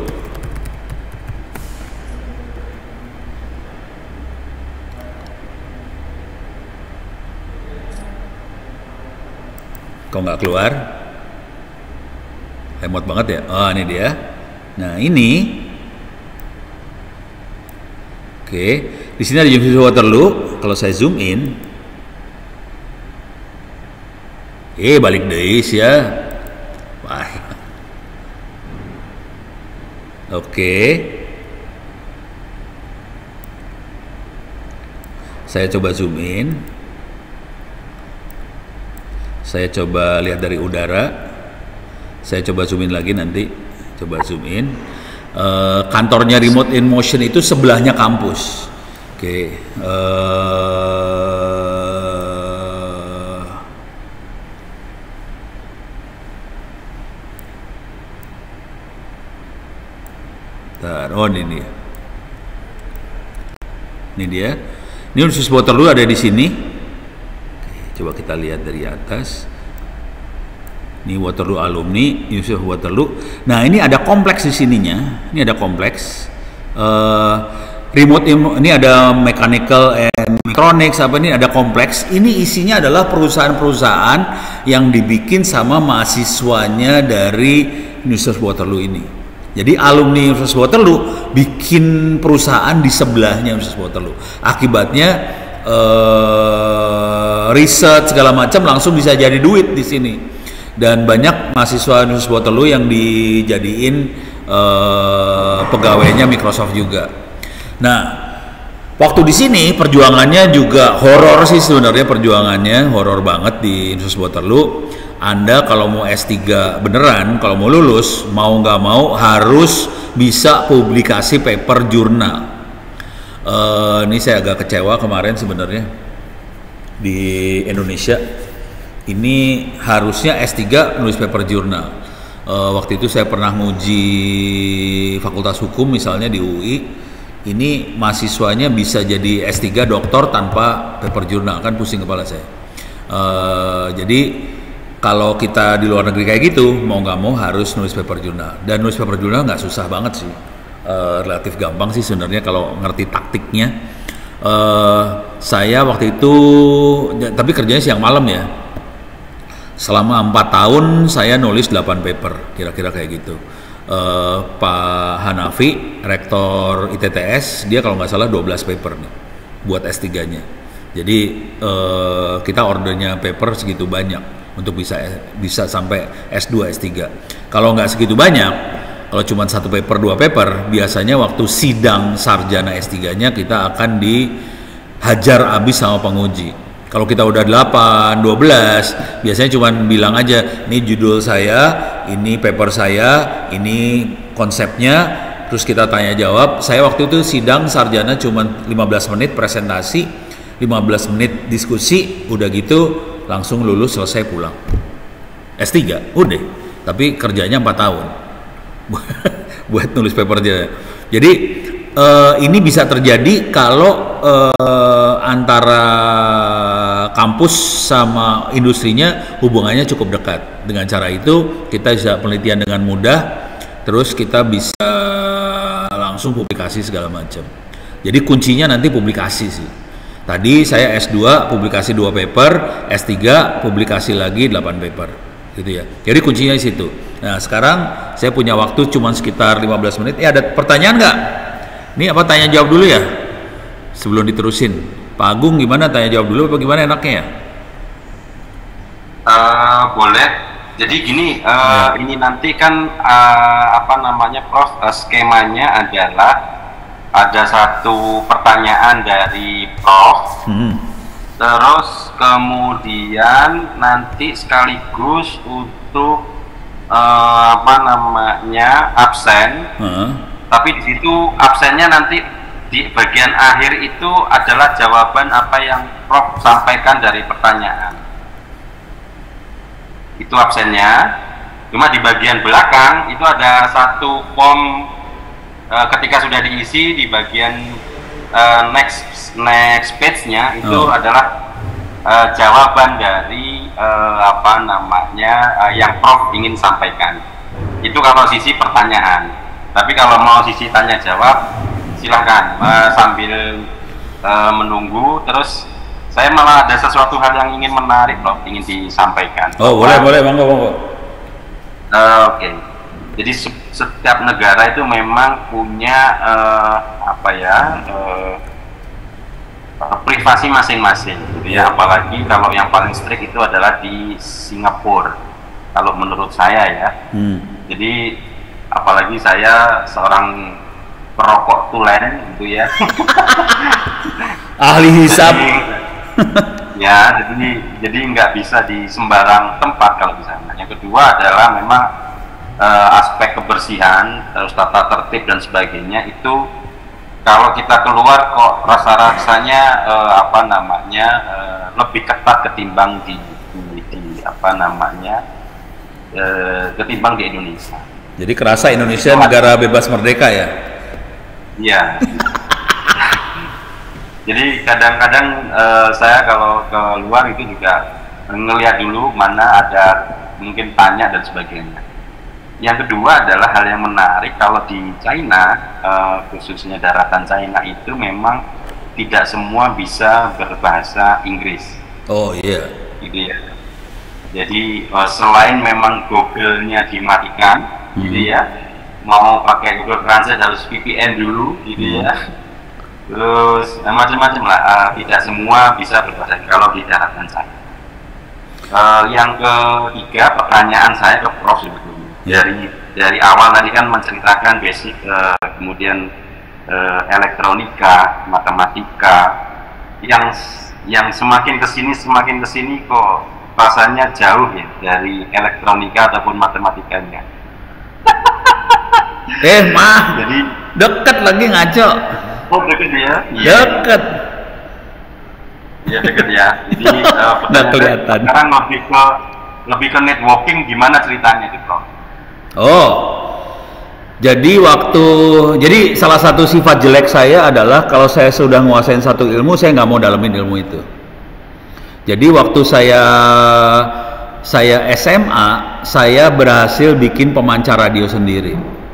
Kok nggak keluar? Lemot banget ya. Oh, ini dia. Nah, ini. Oke, di sini ada University of Waterloo. Kalau saya zoom in, eh balik deh ya. Wah. Oke. Saya coba zoom in. Saya coba lihat dari udara. Saya coba zoom in lagi nanti. Coba zoom in. Uh, kantornya Remote in Motion itu sebelahnya kampus. Oke. Uh, Oh ini dia. Ini dia. Ini Universitas Waterloo ada di sini. Coba kita lihat dari atas. Ini Waterloo alumni, Universitas Waterloo. Nah ini ada kompleks di sininya. Ini ada kompleks. Uh, remote ini ada mechanical and electronics apa ini ada kompleks. Ini isinya adalah perusahaan-perusahaan yang dibikin sama mahasiswanya dari Universitas Waterloo ini. Jadi alumni Universitas Waterloo bikin perusahaan di sebelahnya Universitas Waterloo. Akibatnya eh, riset segala macam langsung bisa jadi duit di sini. Dan banyak mahasiswa Universitas Waterloo yang dijadiin eh, pegawainya Microsoft juga. Nah, waktu di sini perjuangannya juga horor sih sebenarnya, perjuangannya horor banget di Universitas Waterloo. Anda kalau mau S tiga beneran, kalau mau lulus, mau nggak mau harus bisa publikasi paper jurnal. Uh, ini saya agak kecewa kemarin sebenarnya di Indonesia. Ini harusnya S tiga nulis paper jurnal. Uh, waktu itu saya pernah nguji Fakultas Hukum misalnya di U I. Ini mahasiswanya bisa jadi S tiga doktor tanpa paper jurnal, kan pusing kepala saya. Uh, jadi kalau kita di luar negeri kayak gitu, mau nggak mau harus nulis paper jurnal. Dan nulis paper jurnal nggak susah banget sih, uh, relatif gampang sih sebenarnya kalau ngerti taktiknya. Uh, saya waktu itu, tapi kerjanya siang malam ya. Selama empat tahun saya nulis delapan paper, kira-kira kayak gitu. Uh, Pak Hanafi, rektor I T T S, dia kalau nggak salah dua belas paper nih buat S tiga-nya. Jadi uh, kita ordernya paper segitu banyak untuk bisa bisa sampai S dua, S tiga. Kalau nggak segitu banyak, kalau cuma satu paper, dua paper, biasanya waktu sidang sarjana S tiga-nya kita akan dihajar habis sama penguji. Kalau kita udah delapan, dua belas, biasanya cuma bilang aja, ini judul saya, ini paper saya, ini konsepnya, terus kita tanya jawab. Saya waktu itu sidang sarjana cuma lima belas menit presentasi, lima belas menit diskusi, udah gitu langsung lulus, selesai, pulang. S tiga, udah. Tapi kerjanya empat tahun buat nulis papernya. Jadi uh, ini bisa terjadi kalau uh, antara kampus sama industrinya hubungannya cukup dekat. Dengan cara itu kita bisa penelitian dengan mudah, terus kita bisa langsung publikasi segala macam. Jadi kuncinya nanti publikasi sih. Tadi saya S dua publikasi dua paper, S tiga publikasi lagi delapan paper, gitu ya. Jadi kuncinya di situ. Nah, sekarang saya punya waktu cuma sekitar lima belas menit. Eh, ada pertanyaan nggak? Ini apa tanya jawab dulu ya? Sebelum diterusin. Pak Agung gimana, tanya jawab dulu apa gimana enaknya ya? Uh, boleh. Jadi gini, uh, ya. Ini nanti kan uh, apa namanya, Prof, uh, skemanya adalah ada satu pertanyaan dari Prof, hmm. terus kemudian nanti sekaligus untuk uh, apa namanya absen, hmm. tapi di situ absennya nanti di bagian akhir itu adalah jawaban apa yang Prof sampaikan dari pertanyaan. Itu absennya. Cuma di bagian belakang itu ada satu form. Uh, ketika sudah diisi di bagian uh, next next page-nya itu oh. adalah uh, jawaban dari uh, apa namanya uh, yang Prof ingin sampaikan. Itu kalau sisi pertanyaan. Tapi kalau mau sisi tanya jawab, silahkan uh, sambil uh, menunggu. Terus saya malah ada sesuatu hal yang ingin menarik loh, ingin disampaikan. Oh, boleh, boleh, monggo, monggo. Uh, Oke. Okay. Jadi setiap negara itu memang punya uh, apa ya uh, privasi masing-masing, gitu ya. Apalagi kalau yang paling strict itu adalah di Singapura. Kalau menurut saya ya. Hmm. Jadi apalagi saya seorang perokok tulen, gitu ya. Ahli hisab. Ya, jadi jadi nggak bisa di sembarang tempat kalau di sana. Yang kedua adalah memang Uh, aspek kebersihan, terus tata tertib dan sebagainya itu kalau kita keluar kok rasa-rasanya uh, apa namanya uh, lebih ketat ketimbang di, di, di apa namanya uh, ketimbang di Indonesia. Jadi kerasa Indonesia itu negara bebas merdeka ya? Iya. Jadi kadang-kadang uh, saya kalau ke luar itu juga ngelihat dulu mana ada mungkin tanya dan sebagainya. Yang kedua adalah hal yang menarik kalau di China, uh, khususnya daratan China itu memang tidak semua bisa berbahasa Inggris. Oh iya. Gitu ya. Jadi uh, selain memang Google-nya dimatikan, hmm. gitu ya, mau pakai Google Translate harus V P N dulu, gitu hmm. ya. Terus eh, macam-macam lah, uh, tidak semua bisa berbahasa kalau di daratan saya. Uh, yang ketiga, pertanyaan saya ke Prof sebetulnya dari dari awal tadi kan menceritakan basic, uh, kemudian uh, elektronika, matematika, yang yang semakin kesini semakin kesini kok rasanya jauh ya dari elektronika ataupun matematikanya. Eh mah, jadi deket lagi ngaco. Oh deket ya? Deket. Iya deket ya. Jadi uh, nggak kelihatan. Sekarang lebih ke lebih ke networking, gimana ceritanya itu, Prof? Oh, jadi waktu jadi salah satu sifat jelek saya adalah kalau saya sudah nguasain satu ilmu, saya nggak mau dalemin ilmu itu. Jadi waktu saya saya S M A, saya berhasil bikin pemancar radio sendiri.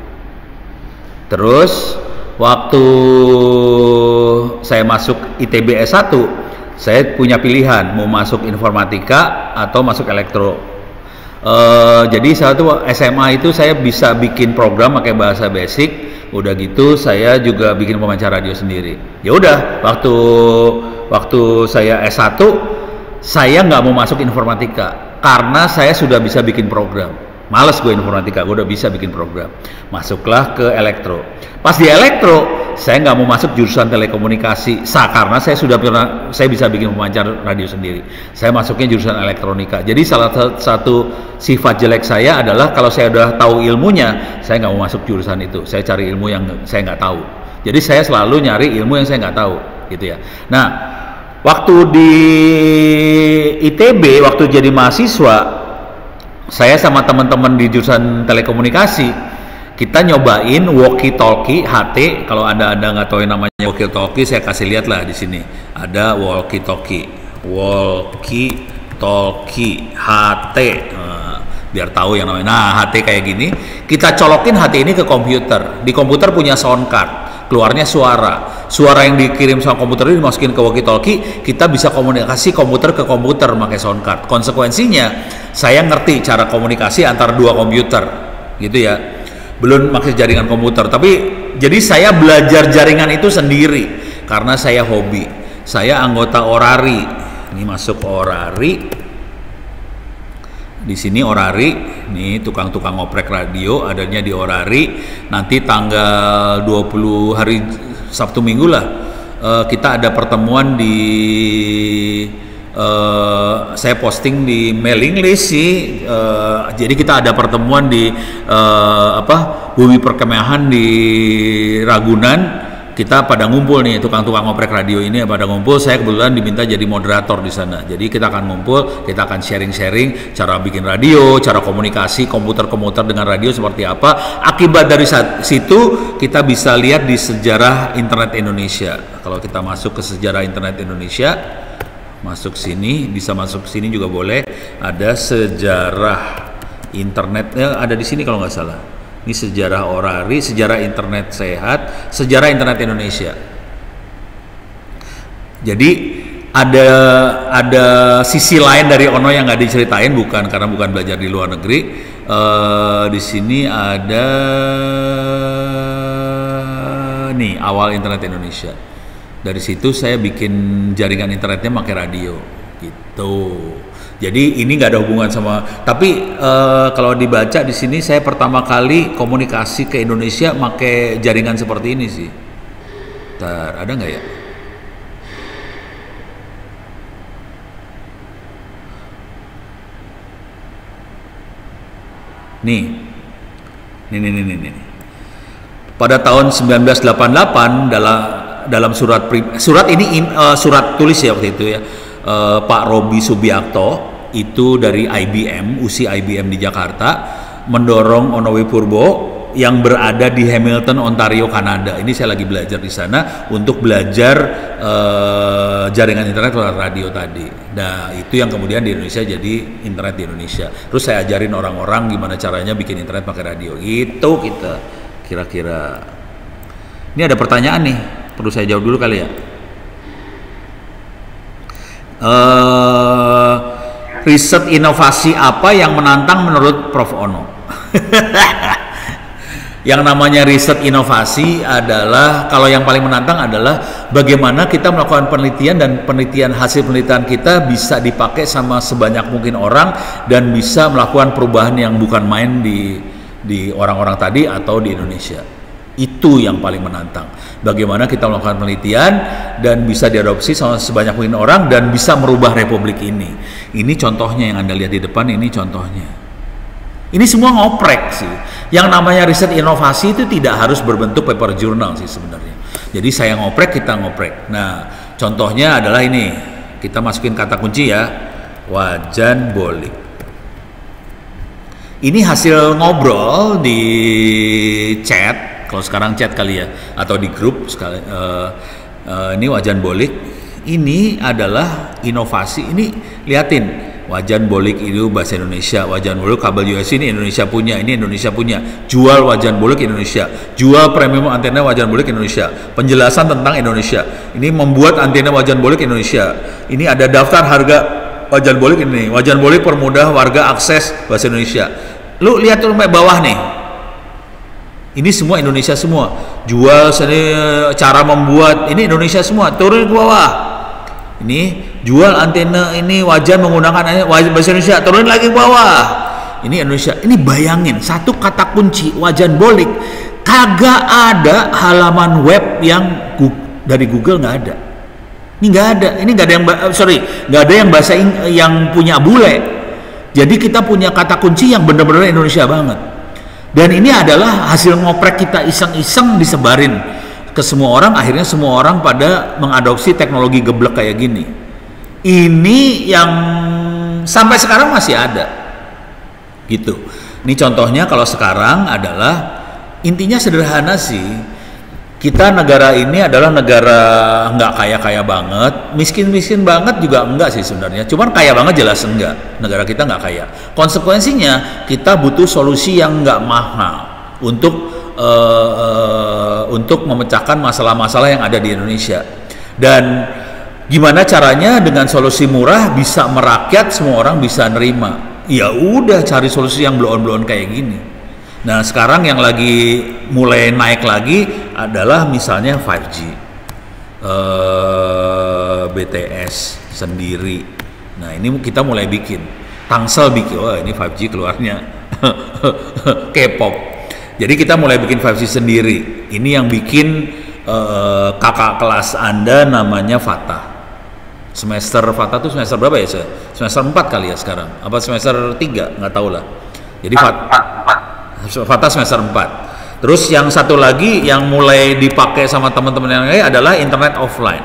Terus waktu saya masuk I T B S satu, saya punya pilihan mau masuk informatika atau masuk elektro. Uh, jadi saat itu S M A itu saya bisa bikin program pakai bahasa basic. Udah gitu saya juga bikin pemancar radio sendiri. Ya udah, waktu waktu saya S satu saya nggak mau masuk informatika karena saya sudah bisa bikin program. Males gue informatika, gue udah bisa bikin program. Masuklah ke elektro. Pas di elektro, saya nggak mau masuk jurusan telekomunikasi, sa karena saya sudah pernah, saya bisa bikin pemancar radio sendiri. Saya masuknya jurusan elektronika. Jadi salah satu sifat jelek saya adalah kalau saya udah tahu ilmunya, saya nggak mau masuk jurusan itu. Saya cari ilmu yang saya nggak tahu. Jadi saya selalu nyari ilmu yang saya nggak tahu, gitu ya. Nah, waktu di I T B, waktu jadi mahasiswa, saya sama teman-teman di jurusan telekomunikasi, kita nyobain walkie talkie H T. Kalau ada ada nggak tahu yang namanya walkie talkie, saya kasih lihat lah di sini. Ada walkie talkie, walkie talkie H T. Nah, biar tahu yang namanya. Nah, H T kayak gini. Kita colokin H T ini ke komputer. Di komputer punya sound card. Keluarnya suara. Suara yang dikirim sama komputer ini dimasukin ke walkie talkie, kita bisa komunikasi komputer ke komputer pakai sound card. Konsekuensinya, saya ngerti cara komunikasi antara dua komputer, gitu ya. Belum pakai jaringan komputer, tapi jadi saya belajar jaringan itu sendiri karena saya hobi. Saya anggota Orari. Ini masuk Orari. Di sini Orari, nih tukang-tukang ngoprek radio adanya di Orari. Nanti tanggal dua puluh hari Sabtu Minggu lah, uh, kita ada pertemuan di uh, saya posting di mailing list sih. Uh, jadi kita ada pertemuan di uh, apa Bumi Perkemahan di Ragunan. Kita pada ngumpul nih, tukang-tukang ngoprek radio ini pada ngumpul. Saya kebetulan diminta jadi moderator di sana. Jadi kita akan ngumpul, kita akan sharing-sharing cara bikin radio, cara komunikasi komputer-komputer dengan radio seperti apa. Akibat dari situ kita bisa lihat di sejarah internet Indonesia. Kalau kita masuk ke sejarah internet Indonesia, masuk sini, bisa masuk sini juga boleh. Ada sejarah internetnya, ada di sini kalau nggak salah. Ini sejarah Orari, sejarah internet sehat, sejarah internet Indonesia. Jadi ada ada sisi lain dari Ono yang nggak diceritain, bukan karena bukan belajar di luar negeri. Uh, di sini ada nih awal internet Indonesia. Dari situ saya bikin jaringan internetnya pakai radio, gitu. Jadi ini nggak ada hubungan sama, tapi uh, kalau dibaca di sini saya pertama kali komunikasi ke Indonesia pakai jaringan seperti ini sih. Bentar, ada nggak ya? Nih, nih, nih, nih, nih. Pada tahun sembilan belas delapan puluh delapan dalam dalam surat surat ini uh, surat tulis ya waktu itu ya. Uh, Pak Robi Subiakto itu dari I B M, U S I I B M di Jakarta mendorong Ono W Purbo yang berada di Hamilton, Ontario, Kanada. Ini saya lagi belajar di sana untuk belajar uh, jaringan internet atau radio tadi. Nah, itu yang kemudian di Indonesia jadi internet di Indonesia. Terus saya ajarin orang-orang gimana caranya bikin internet pakai radio. Itu kita kira-kira. Ini ada pertanyaan nih, perlu saya jawab dulu kali ya. Uh, riset inovasi apa yang menantang menurut Prof Ono? Yang namanya riset inovasi adalah, kalau yang paling menantang adalah bagaimana kita melakukan penelitian dan penelitian hasil penelitian kita bisa dipakai sama sebanyak mungkin orang dan bisa melakukan perubahan yang bukan main di di orang-orang tadi atau di Indonesia. Itu yang paling menantang. Bagaimana kita melakukan penelitian dan bisa diadopsi sama sebanyak mungkin orang dan bisa merubah republik ini. Ini contohnya yang Anda lihat di depan, ini contohnya. Ini semua ngoprek sih. Yang namanya riset inovasi itu tidak harus berbentuk paper journal sih sebenarnya. Jadi saya ngoprek, kita ngoprek. Nah, contohnya adalah ini. Kita masukin kata kunci ya. Wajan bolik. Ini hasil ngobrol di chat. Kalau sekarang chat kali ya, atau di grup sekali. Uh, uh, ini wajan bolik. Ini adalah inovasi. Ini liatin, wajan bolik itu bahasa Indonesia. Wajan bolik kabel U S B ini Indonesia punya. Ini Indonesia punya. Jual wajan bolik Indonesia. Jual premium antena wajan bolik Indonesia. Penjelasan tentang Indonesia. Ini membuat antena wajan bolik Indonesia. Ini ada daftar harga wajan bolik ini. Wajan bolik permudah warga akses bahasa Indonesia. Lu lihat tuh sampai bawah nih. Ini semua Indonesia semua. Jual seni, cara membuat ini Indonesia semua. Turun ke bawah. Ini jual antena ini wajan menggunakan bahasa Indonesia. Turun lagi ke bawah. Ini Indonesia. Ini bayangin satu kata kunci wajan bolik. Kagak ada halaman web yang dari Google, nggak ada. Ini nggak ada. Ini nggak ada yang sorry nggak ada yang bahasa yang punya bule. Jadi kita punya kata kunci yang benar-benar Indonesia banget. Dan ini adalah hasil ngoprek kita iseng-iseng disebarin ke semua orang. Akhirnya semua orang pada mengadopsi teknologi geblek kayak gini. Ini yang sampai sekarang masih ada gitu. Ini contohnya kalau sekarang adalah, intinya sederhana sih. Kita negara ini adalah negara nggak kaya-kaya banget, miskin-miskin banget juga enggak sih sebenarnya. Cuman kaya banget jelas enggak. Negara kita nggak kaya. Konsekuensinya kita butuh solusi yang nggak mahal untuk uh, uh, untuk memecahkan masalah-masalah yang ada di Indonesia. Dan gimana caranya dengan solusi murah bisa merakyat, semua orang bisa nerima. Ya udah cari solusi yang blow-on-blow-on kayak gini. Nah, sekarang yang lagi mulai naik lagi adalah misalnya lima G, uh, B T S sendiri. Nah, ini kita mulai bikin. Tangsel bikin, oh ini lima G keluarnya K-pop. Jadi kita mulai bikin lima G sendiri. Ini yang bikin uh, kakak kelas Anda namanya Fatah. Semester Fatah tuh semester berapa ya? Semester empat kali ya sekarang. Apa semester tiga? Nggak tahu lah. Jadi Fatah Fatah semester empat. Terus yang satu lagi yang mulai dipakai sama teman-teman yang lain adalah internet offline.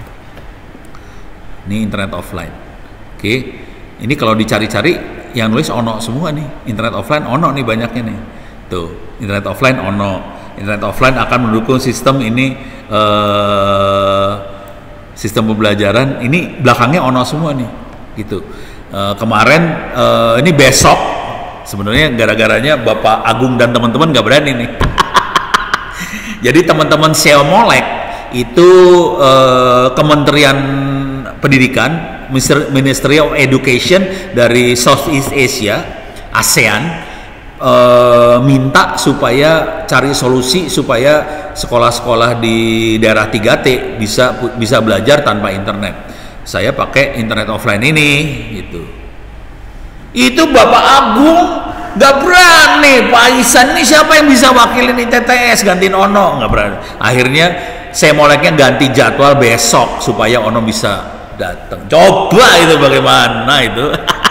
Ini internet offline. Oke. Ini kalau dicari-cari yang nulis Ono semua nih. Internet offline Ono nih banyaknya nih. Tuh, internet offline Ono. Internet offline akan mendukung sistem ini eh, sistem pembelajaran. Ini belakangnya Ono semua nih. Gitu. Eh, kemarin eh, ini besok sebenarnya gara-garanya Bapak Agung dan teman-teman nggak berani nih. Jadi teman-teman Seomolek itu eh, Kementerian Pendidikan, Ministry of Education dari Southeast Asia, ASEAN, eh, minta supaya cari solusi supaya sekolah-sekolah di daerah tiga T bisa bisa belajar tanpa internet. Saya pakai internet offline ini, gitu. Itu Bapak Agung nggak berani. Pak Isan ini siapa yang bisa wakilin I T T S gantiin Ono? Nggak berani. Akhirnya saya moleknya ganti jadwal besok supaya Ono bisa datang. Coba itu bagaimana itu?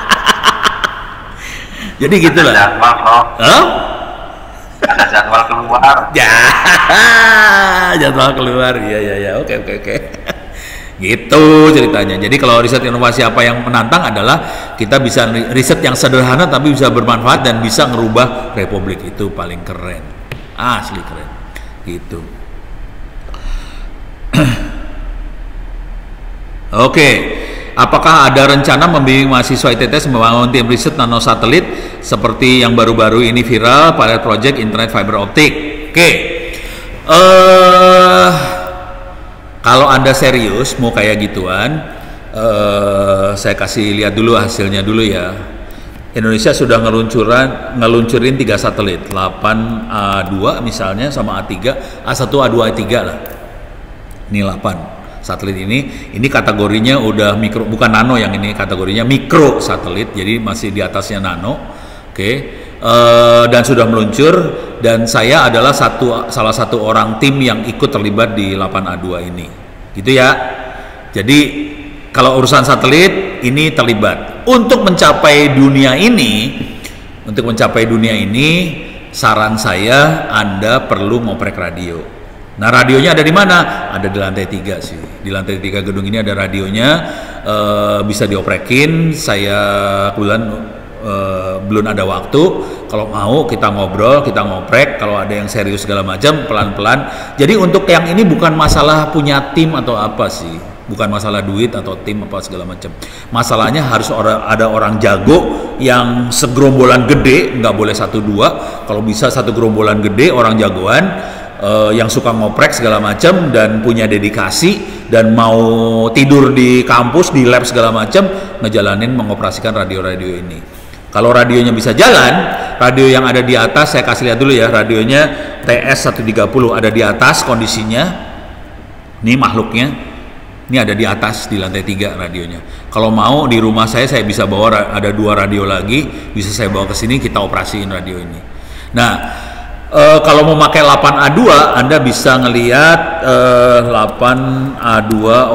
Jadi gitulah. Ada jadwal, Bro. Huh? Ada jadwal keluar. Ya, jadwal keluar. Iya, iya, ya. Oke, oke, oke. Gitu ceritanya. Jadi kalau riset inovasi apa yang menantang adalah kita bisa riset yang sederhana tapi bisa bermanfaat dan bisa ngerubah republik, itu paling keren. asli keren gitu. Oke, apakah ada rencana membimbing mahasiswa I T T S membangun tim riset nanosatelit seperti yang baru-baru ini viral pilot project internet fiber optik? Oke, uh, kalau Anda serius mau kayak gituan, uh, saya kasih lihat dulu hasilnya dulu ya. Indonesia sudah ngeluncuran ngeluncurin tiga satelit, delapan A dua misalnya sama A tiga, A satu, A dua, A tiga lah. Ini delapan satelit ini, ini kategorinya udah mikro, bukan nano yang ini, kategorinya mikro satelit, jadi masih di atasnya nano. Oke, uh, dan sudah meluncur, dan saya adalah satu salah satu orang tim yang ikut terlibat di delapan A dua ini, gitu ya. Jadi kalau urusan satelit ini terlibat. Untuk mencapai dunia ini, untuk mencapai dunia ini, saran saya Anda perlu ngoprek radio. Nah, radionya ada di mana? Ada di lantai tiga sih. Di lantai tiga gedung ini ada radionya, e, bisa dioprekin. Saya kebetulan e, belum ada waktu. Kalau mau kita ngobrol, kita ngoprek. Kalau ada yang serius segala macam, pelan-pelan. Jadi untuk yang ini bukan masalah punya tim atau apa sih. Bukan masalah duit atau tim apa segala macam. Masalahnya harus orang, ada orang jago yang segerombolan gede, nggak boleh satu dua. Kalau bisa satu gerombolan gede, orang jagoan. Uh, yang suka ngoprek segala macam dan punya dedikasi dan mau tidur di kampus, di lab segala macam, ngejalanin mengoperasikan radio-radio ini. Kalau radionya bisa jalan, radio yang ada di atas saya kasih lihat dulu ya, radionya T S seratus tiga puluh ada di atas kondisinya. Ini makhluknya, ini ada di atas di lantai tiga radionya. Kalau mau di rumah saya saya bisa bawa, ada dua radio lagi, bisa saya bawa ke sini, kita operasiin radio ini. Nah, Uh, kalau mau pakai delapan A dua, Anda bisa ngelihat uh, delapan A dua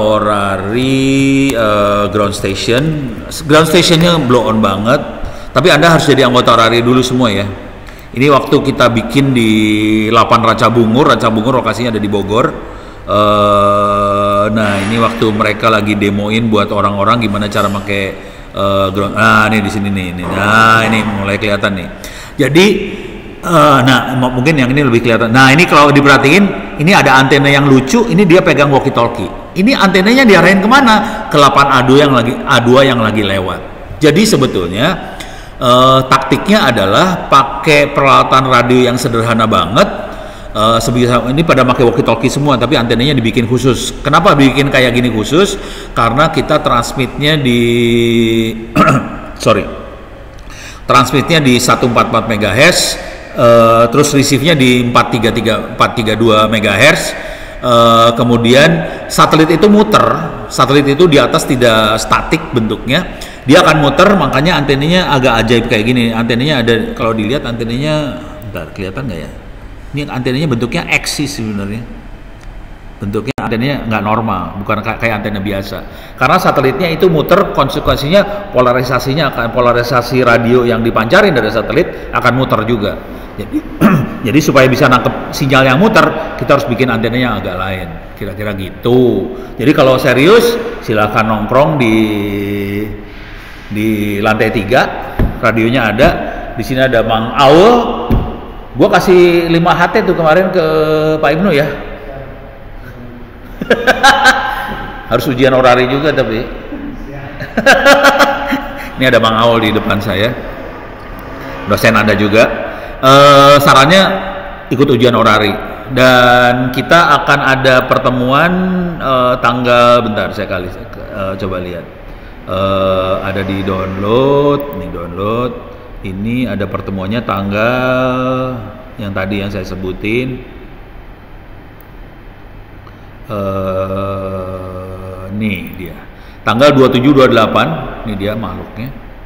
Orari uh, ground station. Ground stationnya blow on banget, tapi Anda harus jadi anggota Orari dulu semua ya. Ini waktu kita bikin di delapan Ranca Bungur, Ranca Bungur lokasinya ada di Bogor. Uh, nah ini waktu mereka lagi demoin buat orang-orang gimana cara pakai uh, ground. Nah ini di sini nih, ini. Nah ini mulai kelihatan nih. Jadi Uh, nah mungkin yang ini lebih kelihatan. Nah ini kalau diperhatiin, ini ada antena yang lucu. Ini dia pegang walkie talkie. Ini antenanya diarahin kemana? Ke delapan A dua yang lagi A dua yang lagi lewat. Jadi sebetulnya uh, taktiknya adalah pakai peralatan radio yang sederhana banget. Uh, sebisa ini pada pakai walkie talkie semua, tapi antenanya dibikin khusus. Kenapa bikin kayak gini khusus? Karena kita transmitnya di sorry, transmitnya di seratus empat puluh empat megahertz. Uh, terus receive-nya di empat tiga tiga, empat tiga dua megahertz. Uh, kemudian satelit itu muter. Satelit itu di atas tidak statik bentuknya, dia akan muter, makanya antenanya agak ajaib kayak gini. Antenanya ada, kalau dilihat antenanya, bentar kelihatan nggak ya? Ini antenanya bentuknya eksis sebenarnya. Bentuknya antenanya nggak normal, bukan kayak antena biasa. Karena satelitnya itu muter, konsekuensinya polarisasinya akan polarisasi radio yang dipancarin dari satelit akan muter juga. Jadi, jadi supaya bisa nangkep sinyal yang muter, kita harus bikin antenanya agak lain. Kira-kira gitu. Jadi kalau serius, silahkan nongkrong di di lantai tiga, radionya ada. Di sini ada Mang Aul. Gua kasih lima H T tuh kemarin ke Pak Ibnu ya. Harus ujian orari juga tapi. Ini ada Bang Aul di depan saya, dosen Anda juga. E, sarannya ikut ujian orari, dan kita akan ada pertemuan e, tanggal, bentar saya kali e, coba lihat. E, ada di download, nih download. Ini ada pertemuannya tanggal yang tadi yang saya sebutin. Uh, nih dia tanggal dua puluh tujuh dua puluh delapan, ini dia makhluknya.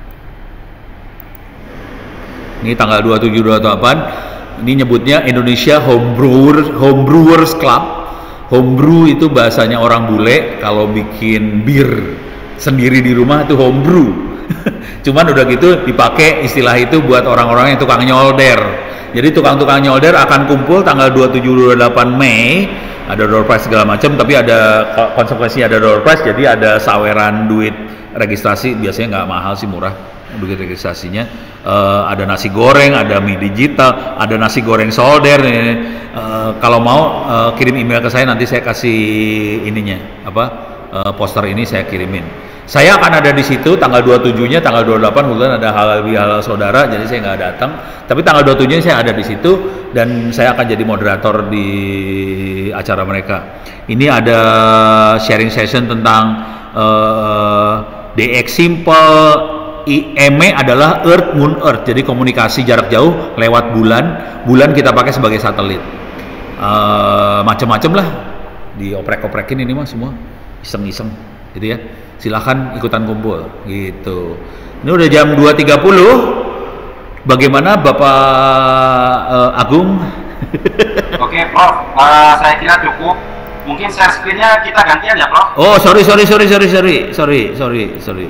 Ini tanggal dua puluh tujuh dua puluh delapan, ini nyebutnya Indonesia Homebrewer Homebrewers Club. Homebrew itu bahasanya orang bule, kalau bikin bir sendiri di rumah itu homebrew. Cuman udah gitu dipakai istilah itu buat orang-orang yang tukang nyolder. Jadi tukang-tukang nyolder akan kumpul tanggal dua puluh tujuh dua puluh delapan Mei, ada door prize segala macam, tapi ada konsekuensi, ada door prize, jadi ada saweran duit registrasi, biasanya nggak mahal sih, murah duit registrasinya. Uh, ada nasi goreng, ada mie digital, ada nasi goreng solder. Uh, kalau mau uh, kirim email ke saya, nanti saya kasih ininya apa uh, poster ini saya kirimin. Saya akan ada di situ tanggal dua puluh tujuh-nya, tanggal dua puluh delapan kebetulan ada halal bihalal saudara, jadi saya nggak datang. Tapi tanggal dua puluh tujuh-nya saya ada di situ dan saya akan jadi moderator di acara mereka. Ini ada sharing session tentang uh, D X Simple, I M E adalah Earth Moon Earth, jadi komunikasi jarak jauh lewat bulan. Bulan kita pakai sebagai satelit. Uh, macam-macam lah, dioprek-oprekin ini mah semua, iseng-iseng, gitu ya. Silahkan ikutan kumpul gitu. Ini udah jam dua tiga puluh. Bagaimana Bapak uh, Agung? Oke Prof, uh, saya kira cukup. Mungkin share screen-nya kita gantian ya Prof? Oh sorry sorry sorry sorry sorry sorry sorry sorry.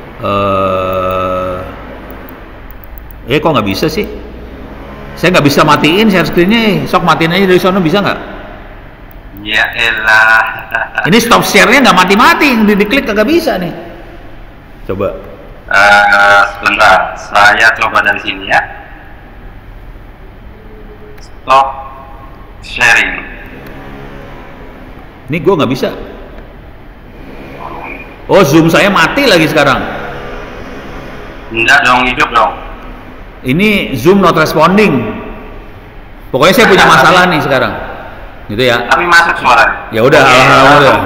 Uh, eh kok nggak bisa sih? Saya nggak bisa matiin share screen-nya. Sok matiin aja dari sana, bisa nggak? Ya elah. Ini stop share-nya nggak mati-mati, yang diklik kagak bisa nih. Coba. Uh, sebentar, saya coba dari sini ya. Stop sharing. Ini gue nggak bisa. Oh, Zoom saya mati lagi sekarang. Enggak dong, hidup dong. Ini Zoom not responding. Pokoknya saya punya masalah nih sekarang. Gitu ya. Tapi masuk suara. Ya udah, alhamdulillah.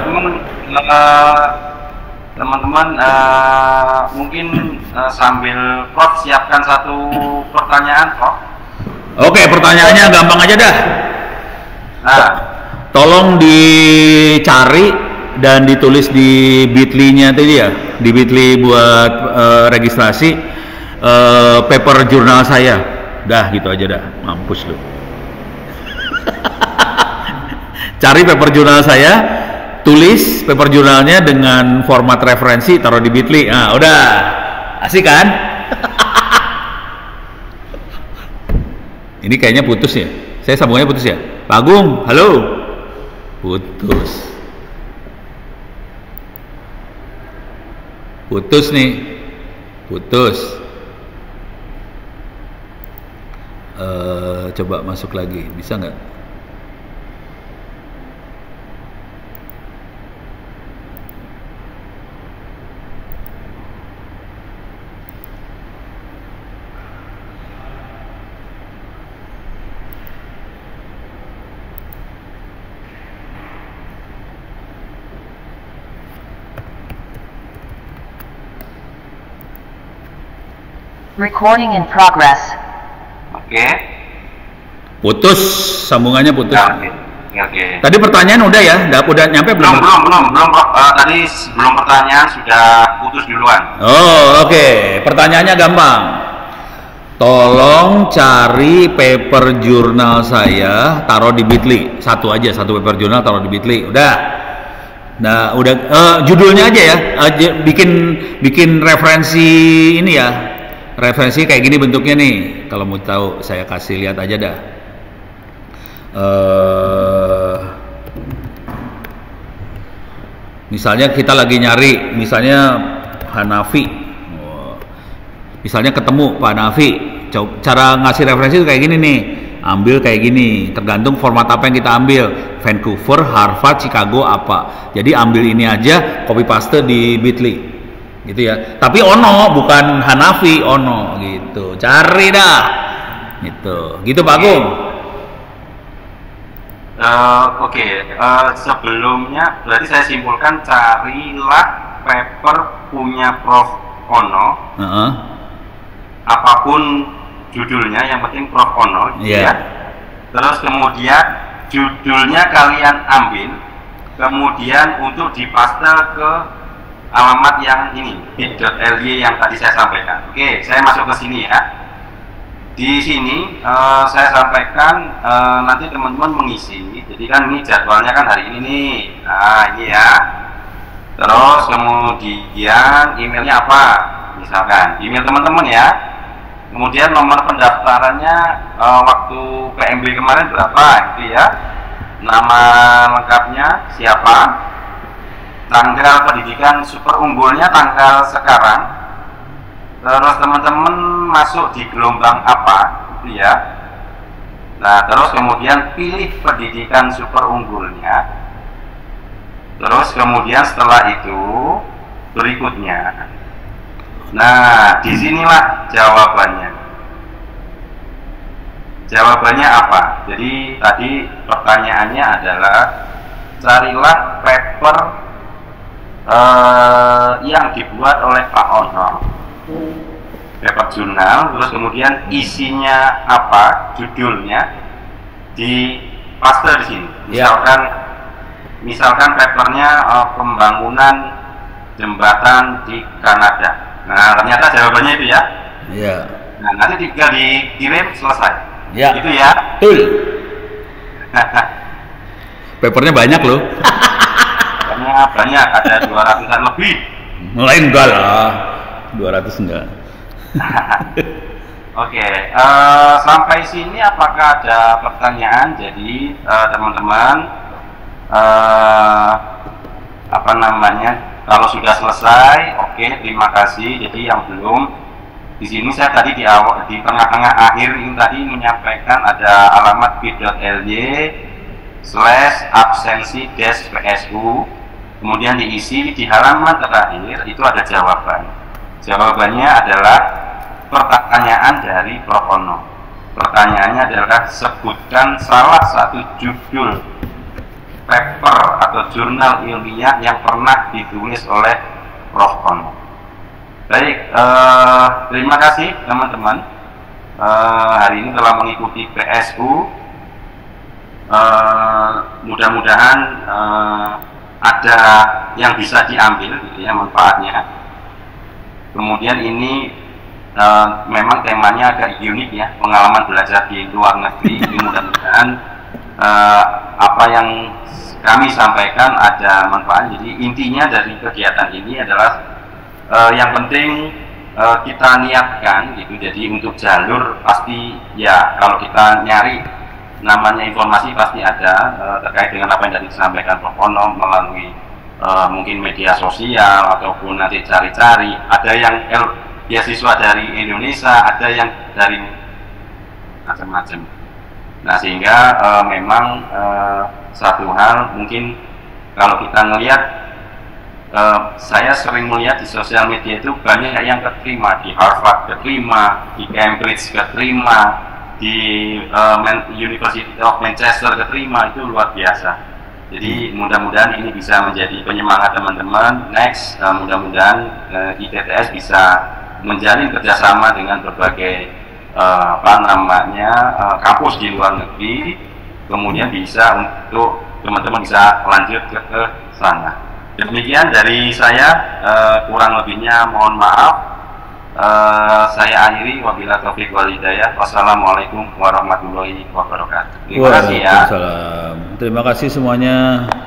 Teman-teman uh, mungkin uh, sambil Prof siapkan satu pertanyaan, Prof. Oke, pertanyaannya gampang aja dah. Nah, tolong dicari dan ditulis di bit.ly-nya tadi ya, di bit.ly buat uh, registrasi uh, paper jurnal saya. Dah gitu aja dah, mampus lu. Cari paper jurnal saya, tulis paper jurnalnya dengan format referensi, taruh di bit.ly. Nah, udah. Asik kan? Ini kayaknya putus ya. Saya sambungannya putus ya. Pak Agung, halo. Putus. Putus nih. Putus. Uh, coba masuk lagi, bisa nggak? Recording in progress. Oke. Putus, sambungannya putus. Ya, oke. Ya, oke. Tadi pertanyaan udah ya, udah, udah nyampe belum? Belum, belum, belum, belum. Uh, tadi sebelum pertanyaan sudah putus duluan. Oh, oke. Okay. Pertanyaannya gampang. Tolong cari paper jurnal saya, taruh di bit.ly. Satu aja, satu paper jurnal taruh di bit.ly. Udah. Nah, udah uh, judulnya aja ya. Uh, bikin bikin referensi ini ya. Referensi kayak gini bentuknya nih. Kalau mau tahu saya kasih lihat aja dah. Uh, misalnya kita lagi nyari, misalnya Hanafi. Oh, misalnya ketemu Pak Hanafi. Cara ngasih referensi itu kayak gini nih. Ambil kayak gini. Tergantung format apa yang kita ambil. Vancouver, Harvard, Chicago apa. Jadi ambil ini aja, copy paste di bit.ly. Gitu ya, tapi Ono bukan Hanafi, Ono gitu, cari dah gitu, gitu Pak Agung. Uh, Oke, okay. uh, sebelumnya berarti saya simpulkan carilah paper punya Prof Ono, uh-huh. apapun judulnya, yang penting Prof Ono, gitu yeah. ya. Terus kemudian judulnya kalian ambil, kemudian untuk dipaste ke alamat yang ini bit.ly yang tadi saya sampaikan. Oke, saya masuk ke sini ya. Di sini uh, saya sampaikan uh, nanti teman-teman mengisi. Jadi kan ini jadwalnya kan hari ini nih. Nah ini ya. Terus kemudian emailnya apa? Misalkan email teman-teman ya. Kemudian nomor pendaftarannya uh, waktu P M B kemarin berapa itu ya. Nama lengkapnya siapa, tanggal pendidikan super unggulnya tanggal sekarang, terus teman-teman masuk di gelombang apa gitu ya. Nah terus kemudian pilih pendidikan super unggulnya, terus kemudian setelah itu berikutnya. Nah, disinilah jawabannya. Jawabannya apa? Jadi tadi pertanyaannya adalah carilah paper eh, yang dibuat oleh Pak Ono, paper jurnal, terus kemudian isinya apa, judulnya di paste di sini. Misalkan, ya. misalkan papernya eh, pembangunan jembatan di Kanada. Nah ternyata jawabannya itu ya. Iya. Nah nanti tinggal dikirim selesai. Ya. Itu ya. Betul. Papernya banyak loh. Papernya banyak, ada dua ratusan lebih. Mulai enggak lah, dua ratus enggak. Oke, okay, uh, sampai sini apakah ada pertanyaan? Jadi uh, teman-teman uh, apa namanya? Kalau sudah selesai, oke, okay, terima kasih. Jadi yang belum, di sini saya tadi di awal, di tengah-tengah akhir ini tadi menyampaikan ada alamat bit.ly slash absensi dash psu. Kemudian diisi di halaman terakhir itu ada jawaban. Jawabannya adalah pertanyaan dari Prof Ono. Pertanyaannya adalah sebutkan salah satu judul paper atau jurnal ilmiah yang pernah ditulis oleh Prof Ono. Baik, eh, terima kasih teman-teman eh, hari ini telah mengikuti P S U. Eh, mudah-mudahan eh, ada yang bisa diambil gitu ya manfaatnya. Kemudian ini eh, memang temanya agak unik ya, pengalaman belajar di luar negeri. Mudah-mudahan eh, apa yang kami sampaikan ada manfaat. Jadi intinya dari kegiatan ini adalah uh, yang penting uh, kita niatkan gitu. Jadi untuk jalur pasti ya, kalau kita nyari namanya informasi pasti ada uh, terkait dengan apa yang tadi disampaikan Prof Ono melalui uh, mungkin media sosial ataupun nanti cari-cari. Ada yang beasiswa dari Indonesia, ada yang dari macam-macam. Nah sehingga uh, memang uh, satu hal mungkin kalau kita ngelihat, uh, saya sering melihat di sosial media itu banyak yang keterima di Harvard, keterima di Cambridge, keterima di uh, University of Manchester, keterima, itu luar biasa. Jadi mudah-mudahan ini bisa menjadi penyemangat teman-teman. Next, uh, mudah-mudahan uh, I T T S bisa menjalin kerjasama dengan berbagai Uh, apa namanya uh, kampus di luar negeri, kemudian bisa untuk teman-teman bisa lanjut ke, ke sana. Demikian dari saya, uh, kurang lebihnya mohon maaf. Uh, saya akhiri, wabillahi taufiq wal hidayah. Wassalamualaikum warahmatullahi wabarakatuh. Terima kasih ya. Terima kasih semuanya.